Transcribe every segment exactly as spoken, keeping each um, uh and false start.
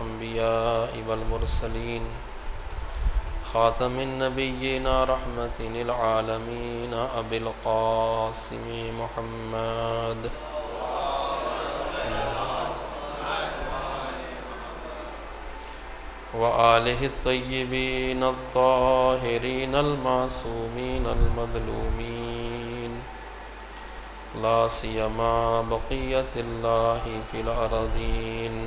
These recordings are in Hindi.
अम्बियाइ वल मुरसलीन ख़ातमिन नबिय्यिन रहमतिल आलमीन अबिल क़ासिम मुहम्मद व आलिहि तय्यिबीन अत्ताहिरीन अल-मासूमीन अल-मज़लूमीन ला सियमा बक़ियतिल्लाहि फ़िल अर्दीन।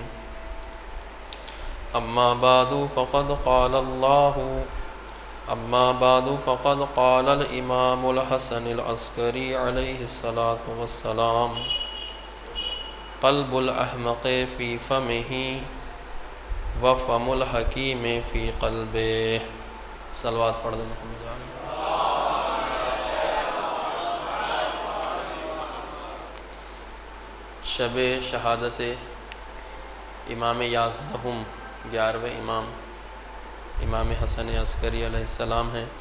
अम्मा बादु फ़क़द क़ालल्लाहु अम्मा बादु फ़क़द क़ालल इमामुल हसनिल अस्करी अलैहिस्सलातु वस्सलाम क़ल्बुल अहमक़ि फ़ी फ़मिही व फ़मुल हकीम फ़ी क़ल्बिही। सलवात पढ़ दो मोहम्मद आले। शब शहादत इमाम याज़दहुम ग्यारहवें इमाम इमाम हसन अस्करी अलैहिस्सलाम हैं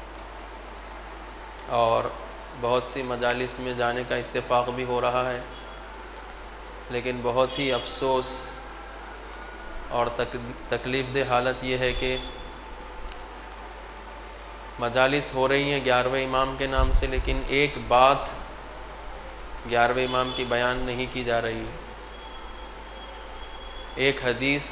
और बहुत सी मजालिस में जाने का इत्तेफ़ाक़ भी हो रहा है, लेकिन बहुत ही अफसोस और तक तकलीफ़ दे हालत ये है कि मजालिस हो रही हैं ग्यारहवें इमाम के नाम से, लेकिन एक बात ग्यारहवें इमाम की बयान नहीं की जा रही है। एक हदीस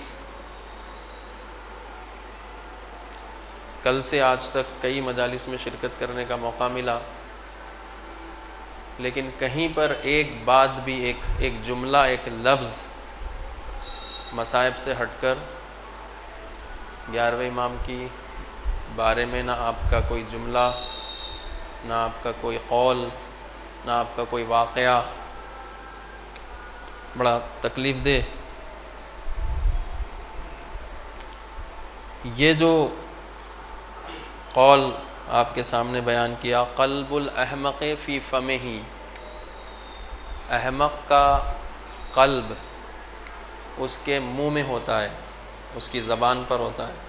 कल से आज तक कई मजालिस में शिरकत करने का मौका मिला, लेकिन कहीं पर एक बात भी, एक एक जुमला, एक लफ्ज़ मसाइब से हटकर ग्यारहवें इमाम की बारे में ना आपका कोई जुमला, ना आपका कोई कौल, ना आपका कोई वाक़या, बड़ा तकलीफ़ दे। ये जो कौल आपके सामने बयान किया, क़ल्बुल अहमक़ि फ़ी फ़मिही, अहमक़ का क़ल्ब उसके मुँह में होता है, उसकी ज़बान पर होता है।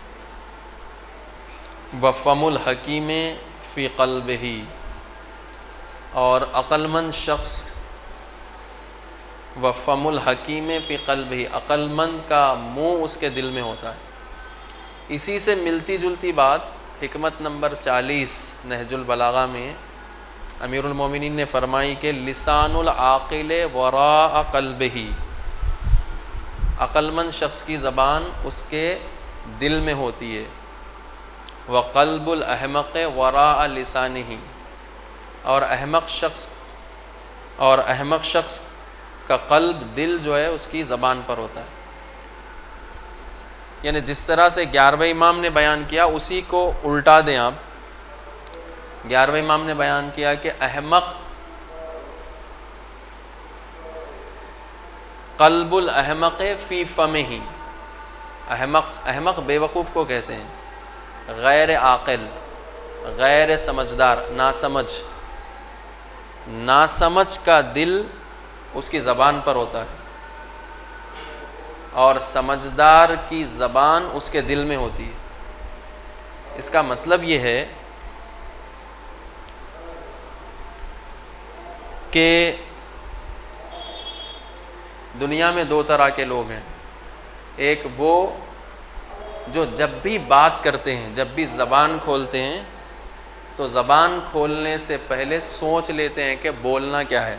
व फ़मुल हकीम फ़ी क़ल्बिही, और अक़लमंद शख्स, व फ़मुल हकीम फ़ी क़ल्बिही, अक़लमंद का मुँह उसके दिल में होता है। इसी से मिलती जुलती बात हिकमत नंबर चालीस नहजुल बलागा में अमीरुल मोमिनीन ने फरमाई कि लिसानुल आक़िल वरा क़ल्बिही, अक़लमंद शख्स की ज़बान उसके दिल में होती है। व क़ल्बुल अहमक़ वरा लिसानिही, और अहमक़ शख्स और अहमक़ शख्स का क़ल्ब, दिल जो है उसकी ज़बान पर होता है। यानी जिस तरह से ग्यारहवें इमाम ने बयान किया उसी को उल्टा दें आप। ग्यारहवें इमाम ने बयान किया कि अहमक़ क़ल्बुल अहमक़ फ़ी फ़मिही, अहमक़ अहमक़ बेवकूफ़ को कहते हैं, गैर आक़िल, गैर समझदार, नासमझ, नासमझ का दिल उसकी ज़बान पर होता है और समझदार की ज़बान उसके दिल में होती है। इसका मतलब ये है कि दुनिया में दो तरह के लोग हैं। एक वो जो जब भी बात करते हैं, जब भी ज़बान खोलते हैं, तो ज़बान खोलने से पहले सोच लेते हैं कि बोलना क्या है,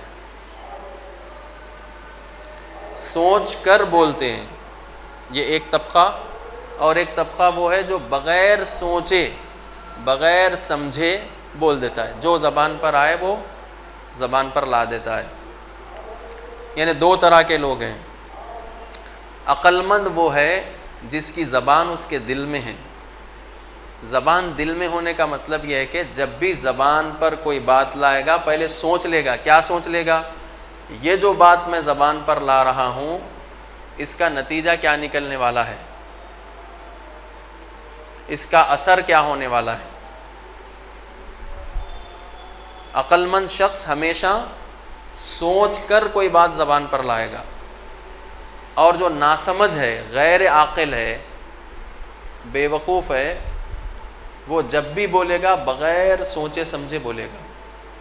सोच कर बोलते हैं, ये एक तबक़ा। और एक तबक़ा वो है जो बग़ैर सोचे, बग़ैर समझे बोल देता है, जो ज़बान पर आए वो ज़बान पर ला देता है। यानी दो तरह के लोग हैं। अक़लमंद वो है जिसकी ज़बान उसके दिल में है। ज़बान दिल में होने का मतलब यह है कि जब भी ज़बान पर कोई बात लाएगा पहले सोच लेगा। क्या सोच लेगा? ये जो बात मैं ज़बान पर ला रहा हूँ इसका नतीजा क्या निकलने वाला है, इसका असर क्या होने वाला है। अक़लमंद शख्स हमेशा सोच कर कोई बात ज़बान पर लाएगा, और जो नासमझ है, गैर आक़िल है, बेवकूफ़ है, वो जब भी बोलेगा बग़ैर सोचे समझे बोलेगा,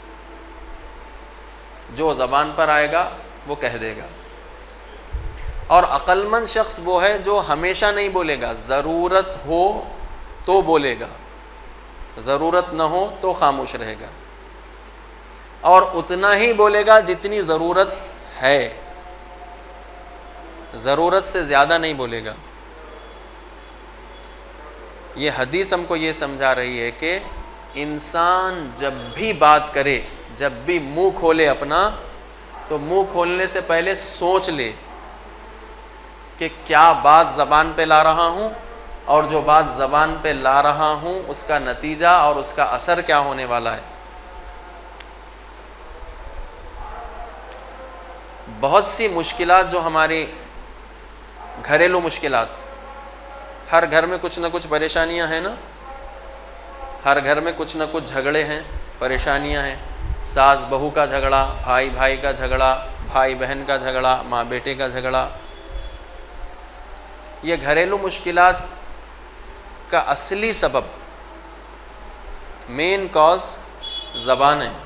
जो ज़बान पर आएगा वो कह देगा। और अक्लमंद शख्स वो है जो हमेशा नहीं बोलेगा, ज़रूरत हो तो बोलेगा, ज़रूरत न हो तो खामोश रहेगा, और उतना ही बोलेगा जितनी ज़रूरत है, ज़रूरत से ज़्यादा नहीं बोलेगा। ये हदीस हमको ये समझा रही है कि इंसान जब भी बात करे, जब भी मुंह खोले अपना, तो मुंह खोलने से पहले सोच ले कि क्या बात ज़बान पे ला रहा हूँ, और जो बात ज़बान पे ला रहा हूँ उसका नतीजा और उसका असर क्या होने वाला है। बहुत सी मुश्किलात जो हमारी घरेलू मुश्किलात, हर घर में कुछ ना कुछ परेशानियां हैं ना, हर घर में कुछ ना कुछ झगड़े हैं, परेशानियां हैं, सास बहू का झगड़ा, भाई भाई का झगड़ा, भाई बहन का झगड़ा, माँ बेटे का झगड़ा। ये घरेलू मुश्किलात का असली सबब, मेन कॉज ज़बान है।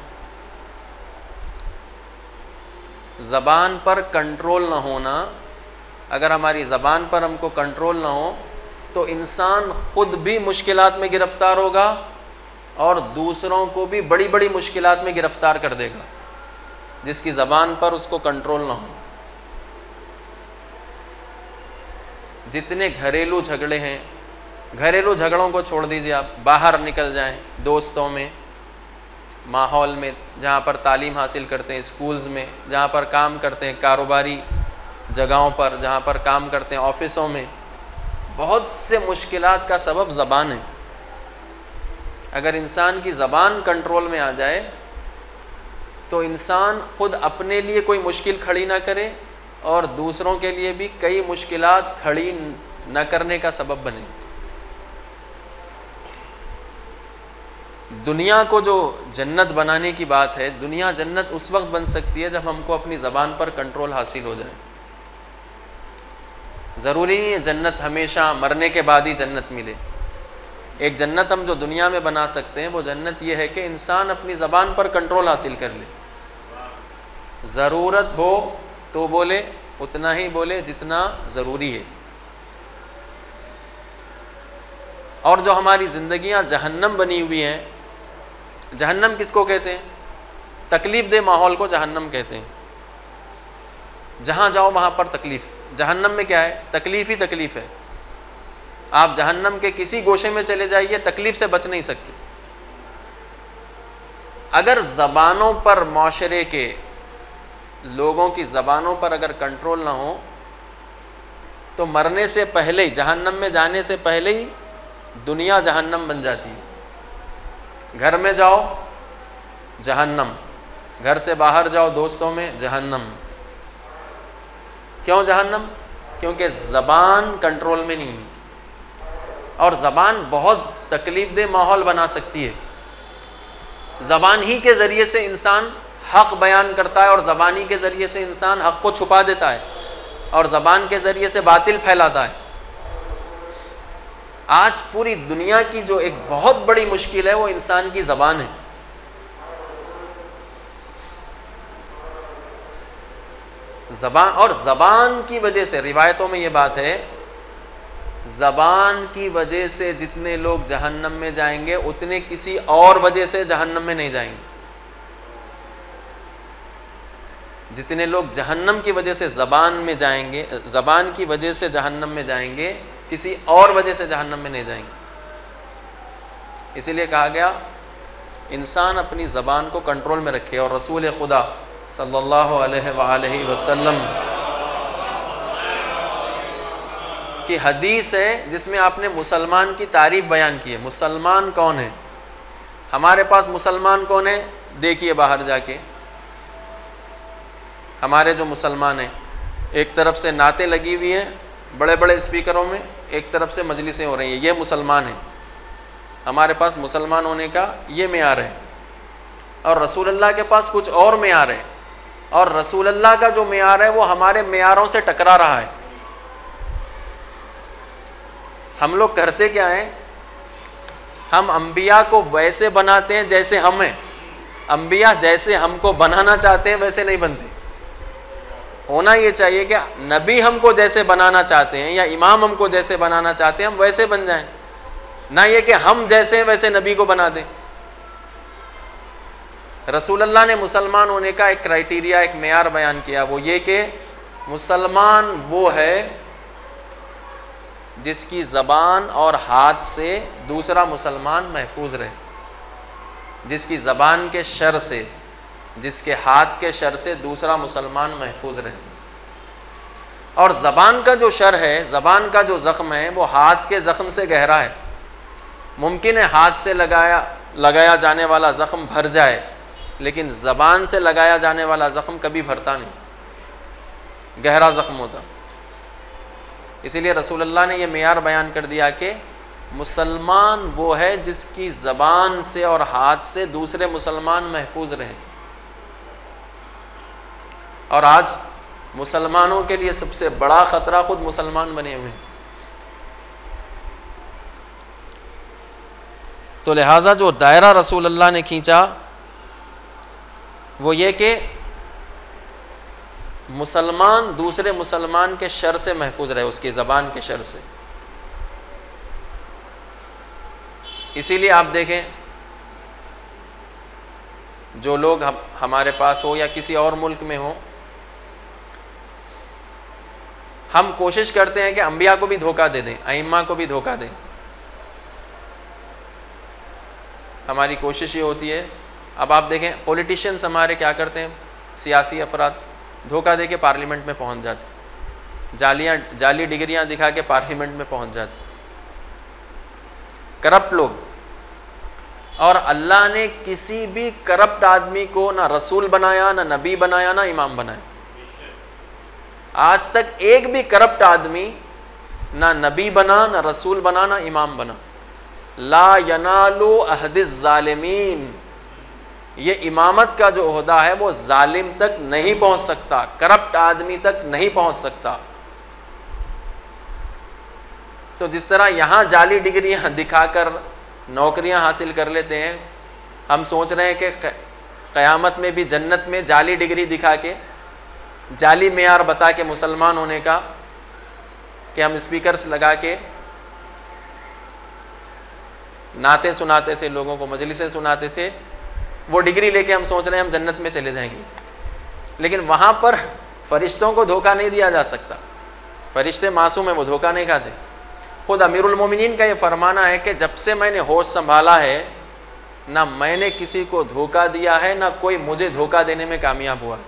ज़बान पर कंट्रोल ना होना, अगर हमारी ज़बान पर हमको कंट्रोल ना हो तो इंसान ख़ुद भी मुश्किलात में गिरफ़्तार होगा और दूसरों को भी बड़ी बड़ी मुश्किलात में गिरफ़्तार कर देगा, जिसकी ज़बान पर उसको कंट्रोल ना हो। जितने घरेलू झगड़े हैं, घरेलू झगड़ों को छोड़ दीजिए, आप बाहर निकल जाएं, दोस्तों में, माहौल में, जहाँ पर तालीम हासिल करते हैं, स्कूल्स में, जहाँ पर काम करते हैं, कारोबारी जगहों पर जहाँ पर काम करते हैं, ऑफिसों में, बहुत से मुश्किलात का सबब ज़बान है। अगर इंसान की ज़बान कंट्रोल में आ जाए तो इंसान ख़ुद अपने लिए कोई मुश्किल खड़ी ना करे और दूसरों के लिए भी कई मुश्किलात खड़ी न करने का सबब बने। दुनिया को जो जन्नत बनाने की बात है, दुनिया जन्नत उस वक्त बन सकती है जब हमको अपनी ज़बान पर कंट्रोल हासिल हो जाए। ज़रूरी नहीं है जन्नत हमेशा मरने के बाद ही जन्नत मिले। एक जन्नत हम जो दुनिया में बना सकते हैं वो जन्नत ये है कि इंसान अपनी ज़बान पर कंट्रोल हासिल कर ले, ज़रूरत हो तो बोले, उतना ही बोले जितना ज़रूरी है। और जो हमारी ज़िंदगियाँ जहन्नम बनी हुई हैं, जहन्नम किसको कहते हैं? तकलीफ़ दे माहौल को जहन्नम कहते हैं। जहाँ जाओ वहाँ पर तकलीफ़। जहन्नम में क्या है? तकलीफ़ ही तकलीफ़ है। आप जहन्नम के किसी गोशे में चले जाइए, तकलीफ़ से बच नहीं सकते। अगर ज़बानों पर, माशरे के लोगों की ज़बानों पर अगर कंट्रोल ना हो तो मरने से पहले ही, जहन्नम में जाने से पहले ही दुनिया जहन्नम बन जाती है। घर में जाओ जहन्नम, घर से बाहर जाओ दोस्तों में जहन्नम। क्यों जहन्नम? क्योंकि ज़बान कंट्रोल में नहीं है और ज़बान बहुत तकलीफ़ दे माहौल बना सकती है। ज़बान ही के ज़रिए से इंसान हक़ बयान करता है और ज़बान ही के ज़रिए से इंसान हक़ को छुपा देता है और ज़बान के ज़रिए से बातिल फैलाता है। आज पूरी दुनिया की जो एक बहुत बड़ी मुश्किल है वो इंसान की ज़बान है। ज़बान, और ज़बान की वजह से, रिवायतों में ये बात है, ज़बान की वजह से जितने लोग जहन्नम में जाएंगे उतने किसी और वजह से जहन्नम में नहीं जाएंगे। जितने लोग जहन्नम की वजह से ज़बान में जाएंगे, ज़बान की वजह से जहन्नम में जाएंगे, किसी और वजह से जहन्नम में नहीं जाएंगे। इसीलिए कहा गया इंसान अपनी ज़बान को कंट्रोल में रखे। और रसूल खुदा सल्लल्लाहु अलैहि वसल्लम की हदीस है जिसमें आपने मुसलमान की तारीफ़ बयान की है। मुसलमान कौन है? हमारे पास मुसलमान कौन है? देखिए बाहर जाके, हमारे जो मुसलमान हैं, एक तरफ से नातें लगी हुई हैं बड़े बड़े स्पीकरों में, एक तरफ से मजलिसें हो रही हैं, ये मुसलमान हैं। हमारे पास मुसलमान होने का ये मेयार है और रसूलुल्लाह के पास कुछ और मेयार है, और रसूलुल्लाह का जो मेयार है वो हमारे मेयारों से टकरा रहा है। हम लोग करते क्या हैं? हम अंबिया को वैसे बनाते हैं जैसे हम हैं। अंबिया जैसे हमको बनाना चाहते हैं वैसे नहीं बनते। होना ये चाहिए कि नबी हमको जैसे बनाना चाहते हैं या इमाम हमको जैसे बनाना चाहते हैं हम वैसे बन जाएं, ना ये कि हम जैसे हैं वैसे नबी को बना दें। रसूलुल्लाह ने मुसलमान होने का एक क्राइटेरिया, एक मेयार बयान किया, वो ये कि मुसलमान वो है जिसकी ज़बान और हाथ से दूसरा मुसलमान महफूज रहे, जिसकी ज़बान के शर से, जिसके हाथ के शर से दूसरा मुसलमान महफूज रहे। और ज़बान का जो शर है, ज़बान का जो ज़ख्म है, वो हाथ के ज़ख्म से गहरा है। मुमकिन है हाथ से लगाया लगाया जाने वाला ज़ख्म भर जाए, लेकिन ज़बान से लगाया जाने वाला ज़ख्म कभी भरता नहीं, गहरा ज़ख्म होता। इसीलिए रसूलुल्लाह ने यह मेयार बयान कर दिया कि मुसलमान वो है जिसकी ज़बान से और हाथ से दूसरे मुसलमान महफूज रहें। और आज मुसलमानों के लिए सबसे बड़ा ख़तरा खुद मुसलमान बने हुए हैं। तो लिहाजा जो दायरा रसूलुल्लाह ने खींचा वो ये कि मुसलमान दूसरे मुसलमान के शर से महफूज रहे, उसकी ज़बान के शर से। इसीलिए आप देखें, जो लोग हम हमारे पास हो या किसी और मुल्क में हो, हम कोशिश करते हैं कि अंबिया को भी धोखा दे दें, अइम्मा को भी धोखा दें। हमारी कोशिश ये होती है। अब आप देखें पॉलिटिशियंस हमारे क्या करते हैं, सियासी अफराद धोखा दे के पार्लियामेंट में पहुंच जाते, जालियाँ जाली डिग्रियां दिखा के पार्लियामेंट में पहुंच जाते, करप्ट लोग। और अल्लाह ने किसी भी करप्ट आदमी को ना रसूल बनाया, ना नबी बनाया, ना इमाम बनाया। आज तक एक भी करप्ट आदमी ना नबी बना, ना रसूल बना, ना इमाम बना। ला यनालु अहदिस ज़ालिमीन, ये इमामत का जो ओहदा है वो जालिम तक नहीं पहुंच सकता, करप्ट आदमी तक नहीं पहुंच सकता। तो जिस तरह यहाँ जाली डिग्रियाँ दिखाकर नौकरियाँ हासिल कर लेते हैं, हम सोच रहे हैं कि क़यामत में भी जन्नत में जाली डिग्री दिखा के, जाली मेयार बता के मुसलमान होने का, कि हम स्पीकर्स लगा के नाते सुनाते थे, लोगों को मजलिसें सुनाते थे, वो डिग्री लेके हम सोच रहे हैं हम जन्नत में चले जाएंगे। लेकिन वहाँ पर फरिश्तों को धोखा नहीं दिया जा सकता, फरिश्ते मासूम हैं, वो धोखा नहीं खाते। खुद अमीरुल मोमिनीन का ये फरमाना है कि जब से मैंने होश संभाला है, ना मैंने किसी को धोखा दिया है, ना कोई मुझे धोखा देने में कामयाब हुआ।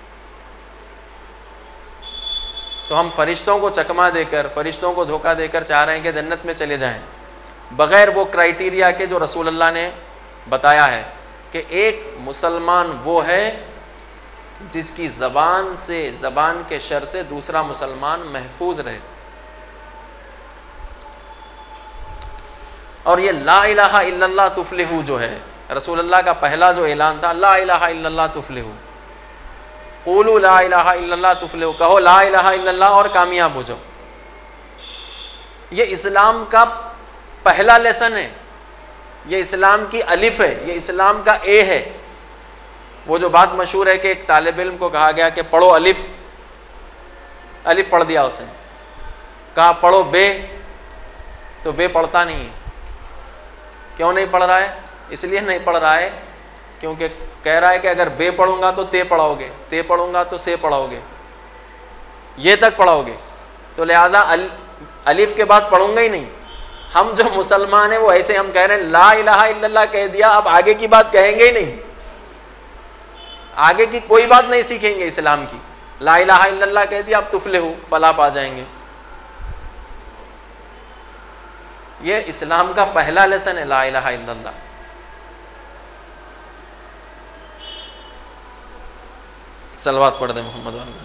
तो हम फरिश्तों को चकमा देकर, फरिश्तों को धोखा देकर चाह रहे हैं कि जन्नत में चले जाएं, बग़ैर वो क्राइटेरिया के जो रसूलुल्लाह ने बताया है कि एक मुसलमान वो है जिसकी ज़बान से, ज़बान के शर से दूसरा मुसलमान महफूज रहे। और ये ला इलाहा इल्लल्लाह तुफ्लिहू जो है, रसूलुल्लाह का पहला जो ऐलान था, ला इलाहा इल्लल्लाह तुफ्लिहू, क़ूलू ला इलाहा इल्लल्लाह तुफ्लिहू, कहो ला इलाहा इल्लल्लाह और कामयाब हो जाओ। ये इस्लाम का पहला लेसन है, ये इस्लाम की अलिफ है, ये इस्लाम का ए है। वो जो बात मशहूर है कि एक तालिब इल्म को कहा गया कि पढ़ो अलिफ, अलिफ पढ़ दिया उसने, कहा पढ़ो बे, तो बे पढ़ता नहीं है। क्यों नहीं पढ़ रहा है? इसलिए नहीं पढ़ रहा है क्योंकि कह रहा है कि अगर बे पढ़ूंगा तो ते पढ़ाओगे, ते पढ़ूंगा तो से पढ़ाओगे, ये तक पढ़ाओगे, तो लिहाजा अल, अलिफ के बाद पढ़ूंगा ही नहीं। हम जो मुसलमान हैं वो ऐसे हम कह रहे हैं ला इलाहा इल्लल्लाह कह दिया, अब आगे की बात कहेंगे ही नहीं, आगे की कोई बात नहीं सीखेंगे इस्लाम की। ला इलाहा इल्लल्लाह कह दिया, अब तुफ्लिहू, फलाह पा जाएंगे। ये इस्लाम का पहला लेसन है, ला इलाहा इल्लल्लाह। सलवात पढ़ दे मोहम्मद वाले।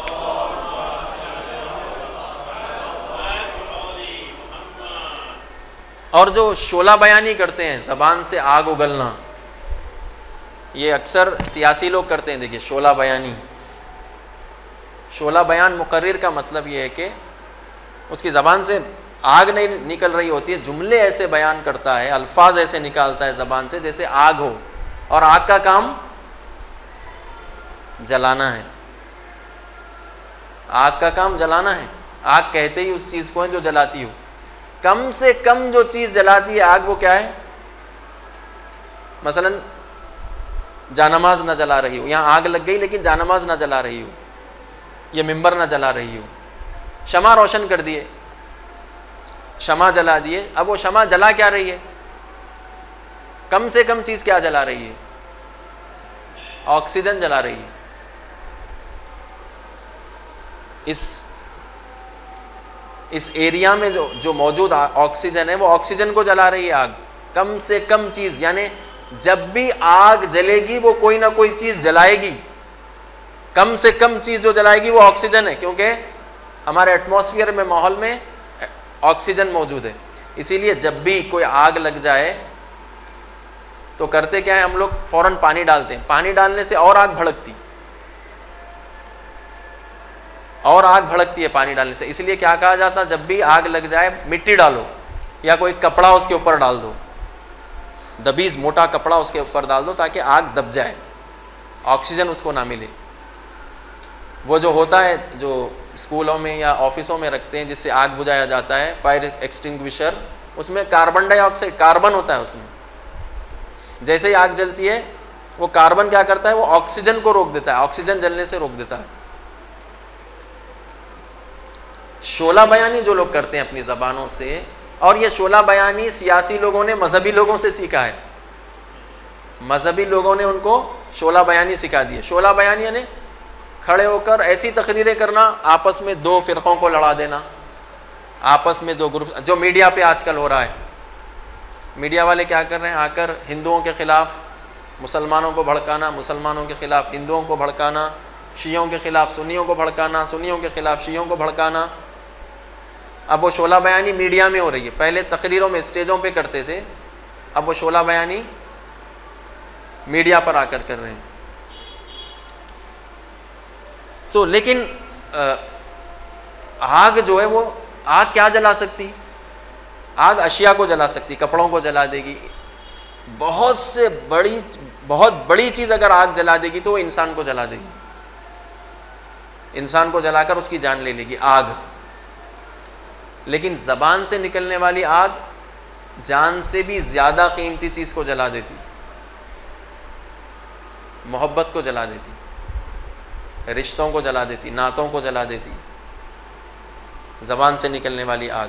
और जो शोला बयानी करते हैं, ज़बान से आग उगलना, ये अक्सर सियासी लोग करते हैं। देखिए शोला बयानी, शोला बयान मुकर्रिर का मतलब ये है कि उसकी ज़बान से आग नहीं निकल रही होती है, जुमले ऐसे बयान करता है, अल्फाज ऐसे निकालता है ज़बान से जैसे आग हो, और आग का काम जलाना है। आग का काम जलाना है, आग कहते ही उस चीज़ को है जो जलाती हो। कम से कम जो चीज़ जलाती है आग वो क्या है? मसलन जानमाज ना जला रही हो, यहाँ आग लग गई लेकिन जानमाज ना जला रही हो, ये मिंबर ना जला रही हो, शमा रोशन कर दिए, शमा जला दिए, अब वो शमा जला क्या रही है? कम से कम चीज़ क्या जला रही है? ऑक्सीजन जला रही है। इस इस एरिया में जो जो मौजूद ऑक्सीजन है वो ऑक्सीजन को जला रही है आग। कम से कम चीज़, यानी जब भी आग जलेगी वो कोई ना कोई चीज़ जलाएगी। कम से कम चीज़ जो जलाएगी वो ऑक्सीजन है, क्योंकि हमारे एटमॉस्फेयर में, माहौल में ऑक्सीजन मौजूद है। इसीलिए जब भी कोई आग लग जाए तो करते क्या है, हम लोग फ़ौरन पानी डालते हैं। पानी डालने से और आग भड़कती और आग भड़कती है पानी डालने से। इसलिए क्या कहा जाता है, जब भी आग लग जाए मिट्टी डालो या कोई कपड़ा उसके ऊपर डाल दो, दबीज मोटा कपड़ा उसके ऊपर डाल दो ताकि आग दब जाए, ऑक्सीजन उसको ना मिले। वो जो होता है जो स्कूलों में या ऑफिसों में रखते हैं जिससे आग बुझाया जाता है, फायर एक्सटिंग्विशर, उसमें कार्बन डाइऑक्साइड, कार्बन होता है उसमें। जैसे ही आग जलती है वो कार्बन क्या करता है, वो ऑक्सीजन को रोक देता है, ऑक्सीजन जलने से रोक देता है। शोला बयानी जो लोग करते हैं अपनी ज़बानों से, और ये शोला बयानी सियासी लोगों ने मजहबी लोगों से सीखा है। मजहबी लोगों ने उनको शोला बयानी सिखा दी है। शोला बयानी यानी खड़े होकर ऐसी तकरीरें करना, आपस में दो फ़िरक़ों को लड़ा देना, आपस में दो ग्रुप, जो मीडिया पे आजकल हो रहा है। मीडिया वाले क्या कर रहे हैं, आकर हिंदुओं के ख़िलाफ़ मुसलमानों को भड़काना, मुसलमानों के ख़िलाफ़ हिंदुओं को भड़काना, शियों के ख़िलाफ़ सुन्नियों को भड़काना, सुन्नियों के ख़िलाफ़ शियों को भड़काना। अब वो शोला बयानी मीडिया में हो रही है। पहले तकरीरों में, स्टेजों पे करते थे, अब वो शोला बयानी मीडिया पर आकर कर रहे हैं। तो लेकिन आग जो है, वो आग क्या जला सकती? आग अशिया को जला सकती, कपड़ों को जला देगी। बहुत से बड़ी बहुत बड़ी चीज़ अगर आग जला देगी तो वो इंसान को जला देगी, इंसान को जलाकर उसकी जान ले लेगी आग। लेकिन ज़बान से निकलने वाली आग जान से भी ज़्यादा कीमती चीज़ को जला देती, मोहब्बत को जला देती, रिश्तों को जला देती, नातों को जला देती, ज़बान से निकलने वाली आग।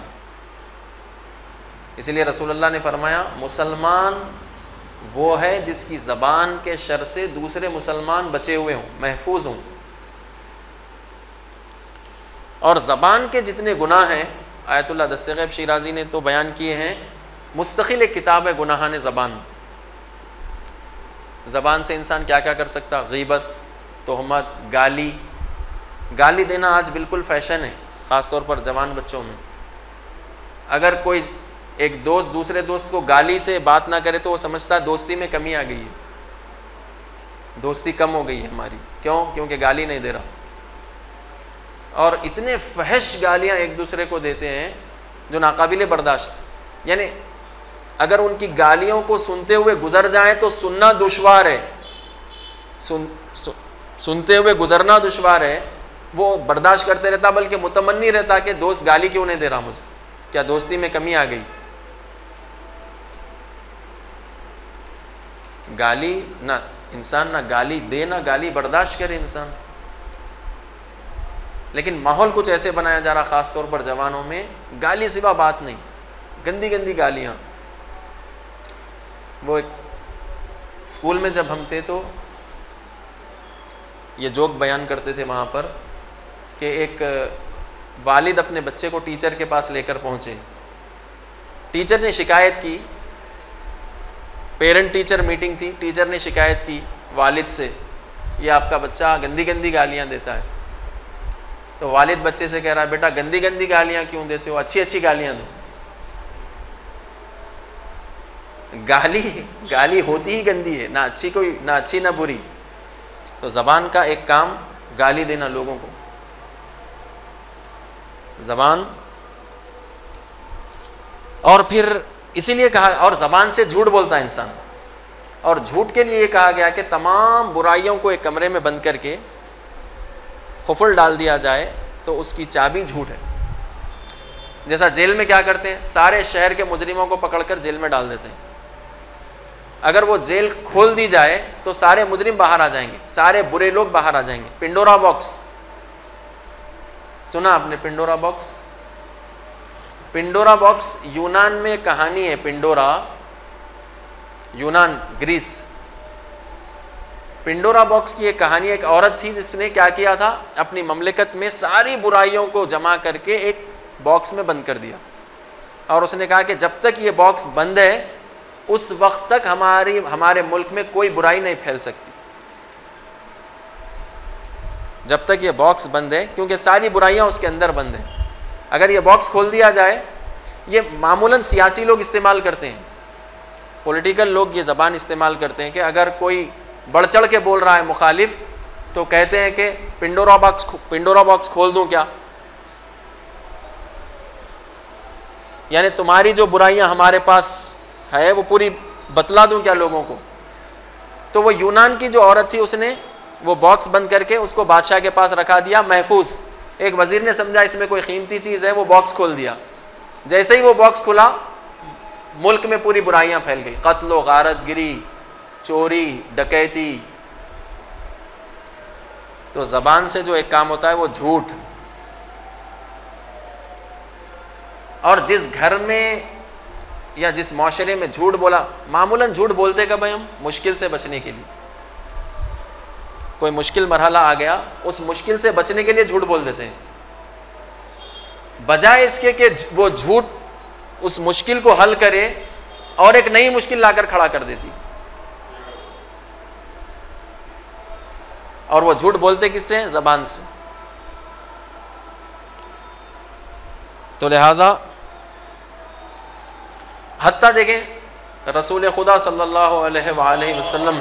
इसलिए रसूलुल्लाह ने फरमाया, मुसलमान वो है जिसकी ज़बान के शर से दूसरे मुसलमान बचे हुए हों, महफूज हों। और ज़बान के जितने गुनाह हैं, आयतुल्लाह दस्तगैब शिराज़ी ने तो बयान किए हैं, मुस्तकिल एक किताब है गुनाहान ज़बान। ज़बान से इंसान क्या क्या कर सकता, ग़ीबत, तोहमत, गाली। गाली देना आज बिल्कुल फ़ैशन है, ख़ास तौर पर जवान बच्चों में। अगर कोई एक दोस्त दूसरे दोस्त को गाली से बात ना करे तो वो समझता है दोस्ती में कमी आ गई है, दोस्ती कम हो गई है हमारी। क्यों? क्योंकि गाली नहीं दे रहा। और इतने फहश गालियाँ एक दूसरे को देते हैं जो नाकाबिले बर्दाश्त। यानी अगर उनकी गालियों को सुनते हुए गुजर जाएं तो सुनना दुश्वार है, सुन सु, सुनते हुए गुजरना दुश्वार है। वो बर्दाश्त करते रहता, बल्कि मुतमन्नी रहता कि दोस्त गाली क्यों नहीं दे रहा मुझे, क्या दोस्ती में कमी आ गई। गाली ना इंसान ना गाली दे ना गाली बर्दाश्त करे इंसान। लेकिन माहौल कुछ ऐसे बनाया जा रहा, ख़ास तौर पर जवानों में, गाली सिवा बात नहीं, गंदी गंदी गालियाँ। वो एक स्कूल में जब हम थे तो ये जोक बयान करते थे वहाँ पर कि एक वालिद अपने बच्चे को टीचर के पास लेकर पहुँचे। टीचर ने शिकायत की, पेरेंट टीचर मीटिंग थी, टीचर ने शिकायत की वालिद से, ये आपका बच्चा गंदी गंदी गालियाँ देता है। तो वालिद बच्चे से कह रहा है, बेटा गंदी गंदी गालियाँ क्यों देते हो, अच्छी अच्छी गालियाँ दो। गाली गाली होती ही गंदी है, ना अच्छी कोई, ना अच्छी ना बुरी। तो ज़बान का एक काम गाली देना लोगों को, ज़बान। और फिर इसीलिए कहा, और ज़बान से झूठ बोलता है इंसान, और झूठ के लिए कहा गया कि तमाम बुराइयों को एक कमरे में बंद करके खुफल डाल दिया जाए तो उसकी चाबी झूठ है। जैसा जेल में क्या करते हैं, सारे शहर के मुजरिमों को पकड़कर जेल में डाल देते हैं। अगर वो जेल खोल दी जाए तो सारे मुजरिम बाहर आ जाएंगे, सारे बुरे लोग बाहर आ जाएंगे। पिंडोरा बॉक्स सुना आपने? पिंडोरा बॉक्स, पिंडोरा बॉक्स यूनान में कहानी है। पिंडोरा, यूनान, ग्रीस। पिंडोरा बॉक्स की एक कहानी, एक औरत थी जिसने क्या किया था, अपनी ममलिकत में सारी बुराइयों को जमा करके एक बॉक्स में बंद कर दिया, और उसने कहा कि जब तक ये बॉक्स बंद है उस वक्त तक हमारी हमारे मुल्क में कोई बुराई नहीं फैल सकती। जब तक ये बॉक्स बंद है, क्योंकि सारी बुराइयां उसके अंदर बंद हैं। अगर ये बॉक्स खोल दिया जाए, ये मामूलन सियासी लोग इस्तेमाल करते हैं, पॉलिटिकल लोग ये ज़बान इस्तेमाल करते हैं कि अगर कोई बढ़ चढ़ के बोल रहा है मुखालिफ, तो कहते हैं कि पिंडोरा बॉक्स पिंडोरा बॉक्स खोल दूं क्या, यानी तुम्हारी जो बुराइयां हमारे पास है वो पूरी बतला दूं क्या लोगों को। तो वो यूनान की जो औरत थी, उसने वो बॉक्स बंद करके उसको बादशाह के पास रखा दिया महफूज। एक वजीर ने समझा इसमें कोई कीमती चीज़ है, वो बॉक्स खोल दिया। जैसे ही वो बॉक्स खुला, मुल्क में पूरी बुराइयां फैल गई, कत्ल, गारत गिरी, चोरी, डकैती। तो ज़बान से जो एक काम होता है वो झूठ। और जिस घर में या जिस माशरे में झूठ बोला, मामूलन झूठ बोलते कब हैं हम, मुश्किल से बचने के लिए। कोई मुश्किल मरहला आ गया, उस मुश्किल से बचने के लिए झूठ बोल देते हैं, बजाय इसके कि वो झूठ उस मुश्किल को हल करे और एक नई मुश्किल लाकर खड़ा कर देती। और वो झूठ बोलते किससे हैं? ज़बान से। तो लिहाजा हत्ता देखें, रसूल खुदा सल्लल्लाहु अलैहि वसल्लम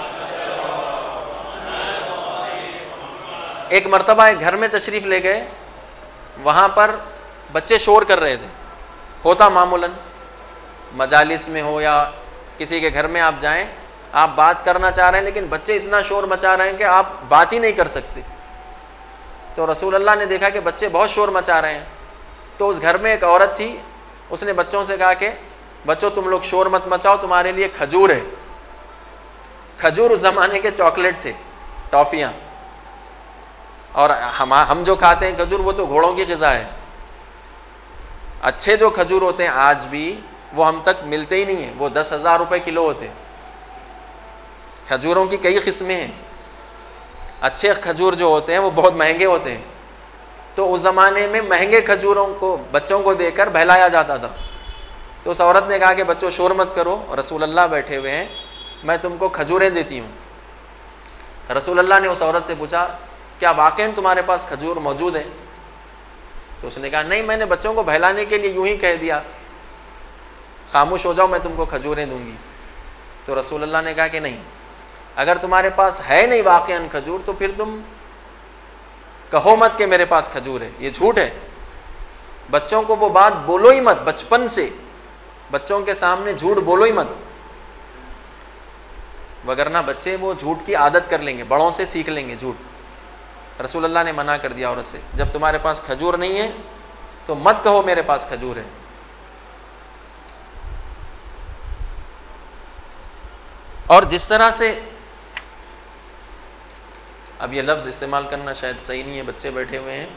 एक मरतबा एक घर में तशरीफ़ ले गए, वहाँ पर बच्चे शोर कर रहे थे। होता मामूलन मजालिस में हो या किसी के घर में आप जाएं, आप बात करना चाह रहे हैं लेकिन बच्चे इतना शोर मचा रहे हैं कि आप बात ही नहीं कर सकते। तो रसूल अल्लाह ने देखा कि बच्चे बहुत शोर मचा रहे हैं, तो उस घर में एक औरत थी, उसने बच्चों से कहा कि बच्चों तुम लोग शोर मत मचाओ, तुम्हारे लिए खजूर है। खजूर उस ज़माने के चॉकलेट थे, टॉफ़ियाँ। और हम हम जो खाते हैं खजूर, वो तो घोड़ों की ग़िज़ा है। अच्छे जो खजूर होते हैं आज भी, वो हम तक मिलते ही नहीं हैं, वो दस हज़ार रुपये किलो होते हैं। खजूरों की कई किस्में हैं, अच्छे खजूर जो होते हैं वो बहुत महंगे होते हैं। तो उस ज़माने में महंगे खजूरों को बच्चों को देकर बहलाया जाता था। तो उस औरत ने कहा कि बच्चों शोर मत करो, रसूल अल्लाह बैठे हुए हैं, मैं तुमको खजूरें देती हूँ। रसूल अल्लाह ने उस औरत से पूछा, क्या वाकई तुम्हारे पास खजूर मौजूद है? तो उसने कहा, नहीं, मैंने बच्चों को बहलाने के लिए यूं ही कह दिया, खामोश हो जाओ, मैं तुमको खजूरें दूंगी। तो रसूल अल्लाह ने कहा कि नहीं, अगर तुम्हारे पास है नहीं वाकई खजूर, तो फिर तुम कहो मत कि मेरे पास खजूर है, ये झूठ है। बच्चों को वो बात बोलो ही मत, बचपन से बच्चों के सामने झूठ बोलो ही मत, वगरना बच्चे वो झूठ की आदत कर लेंगे, बड़ों से सीख लेंगे झूठ। रसूल अल्लाह ने मना कर दिया औरत से, जब तुम्हारे पास खजूर नहीं है तो मत कहो मेरे पास खजूर है। और जिस तरह से, अब ये लफ्ज़ इस्तेमाल करना शायद सही नहीं है, बच्चे बैठे हुए हैं,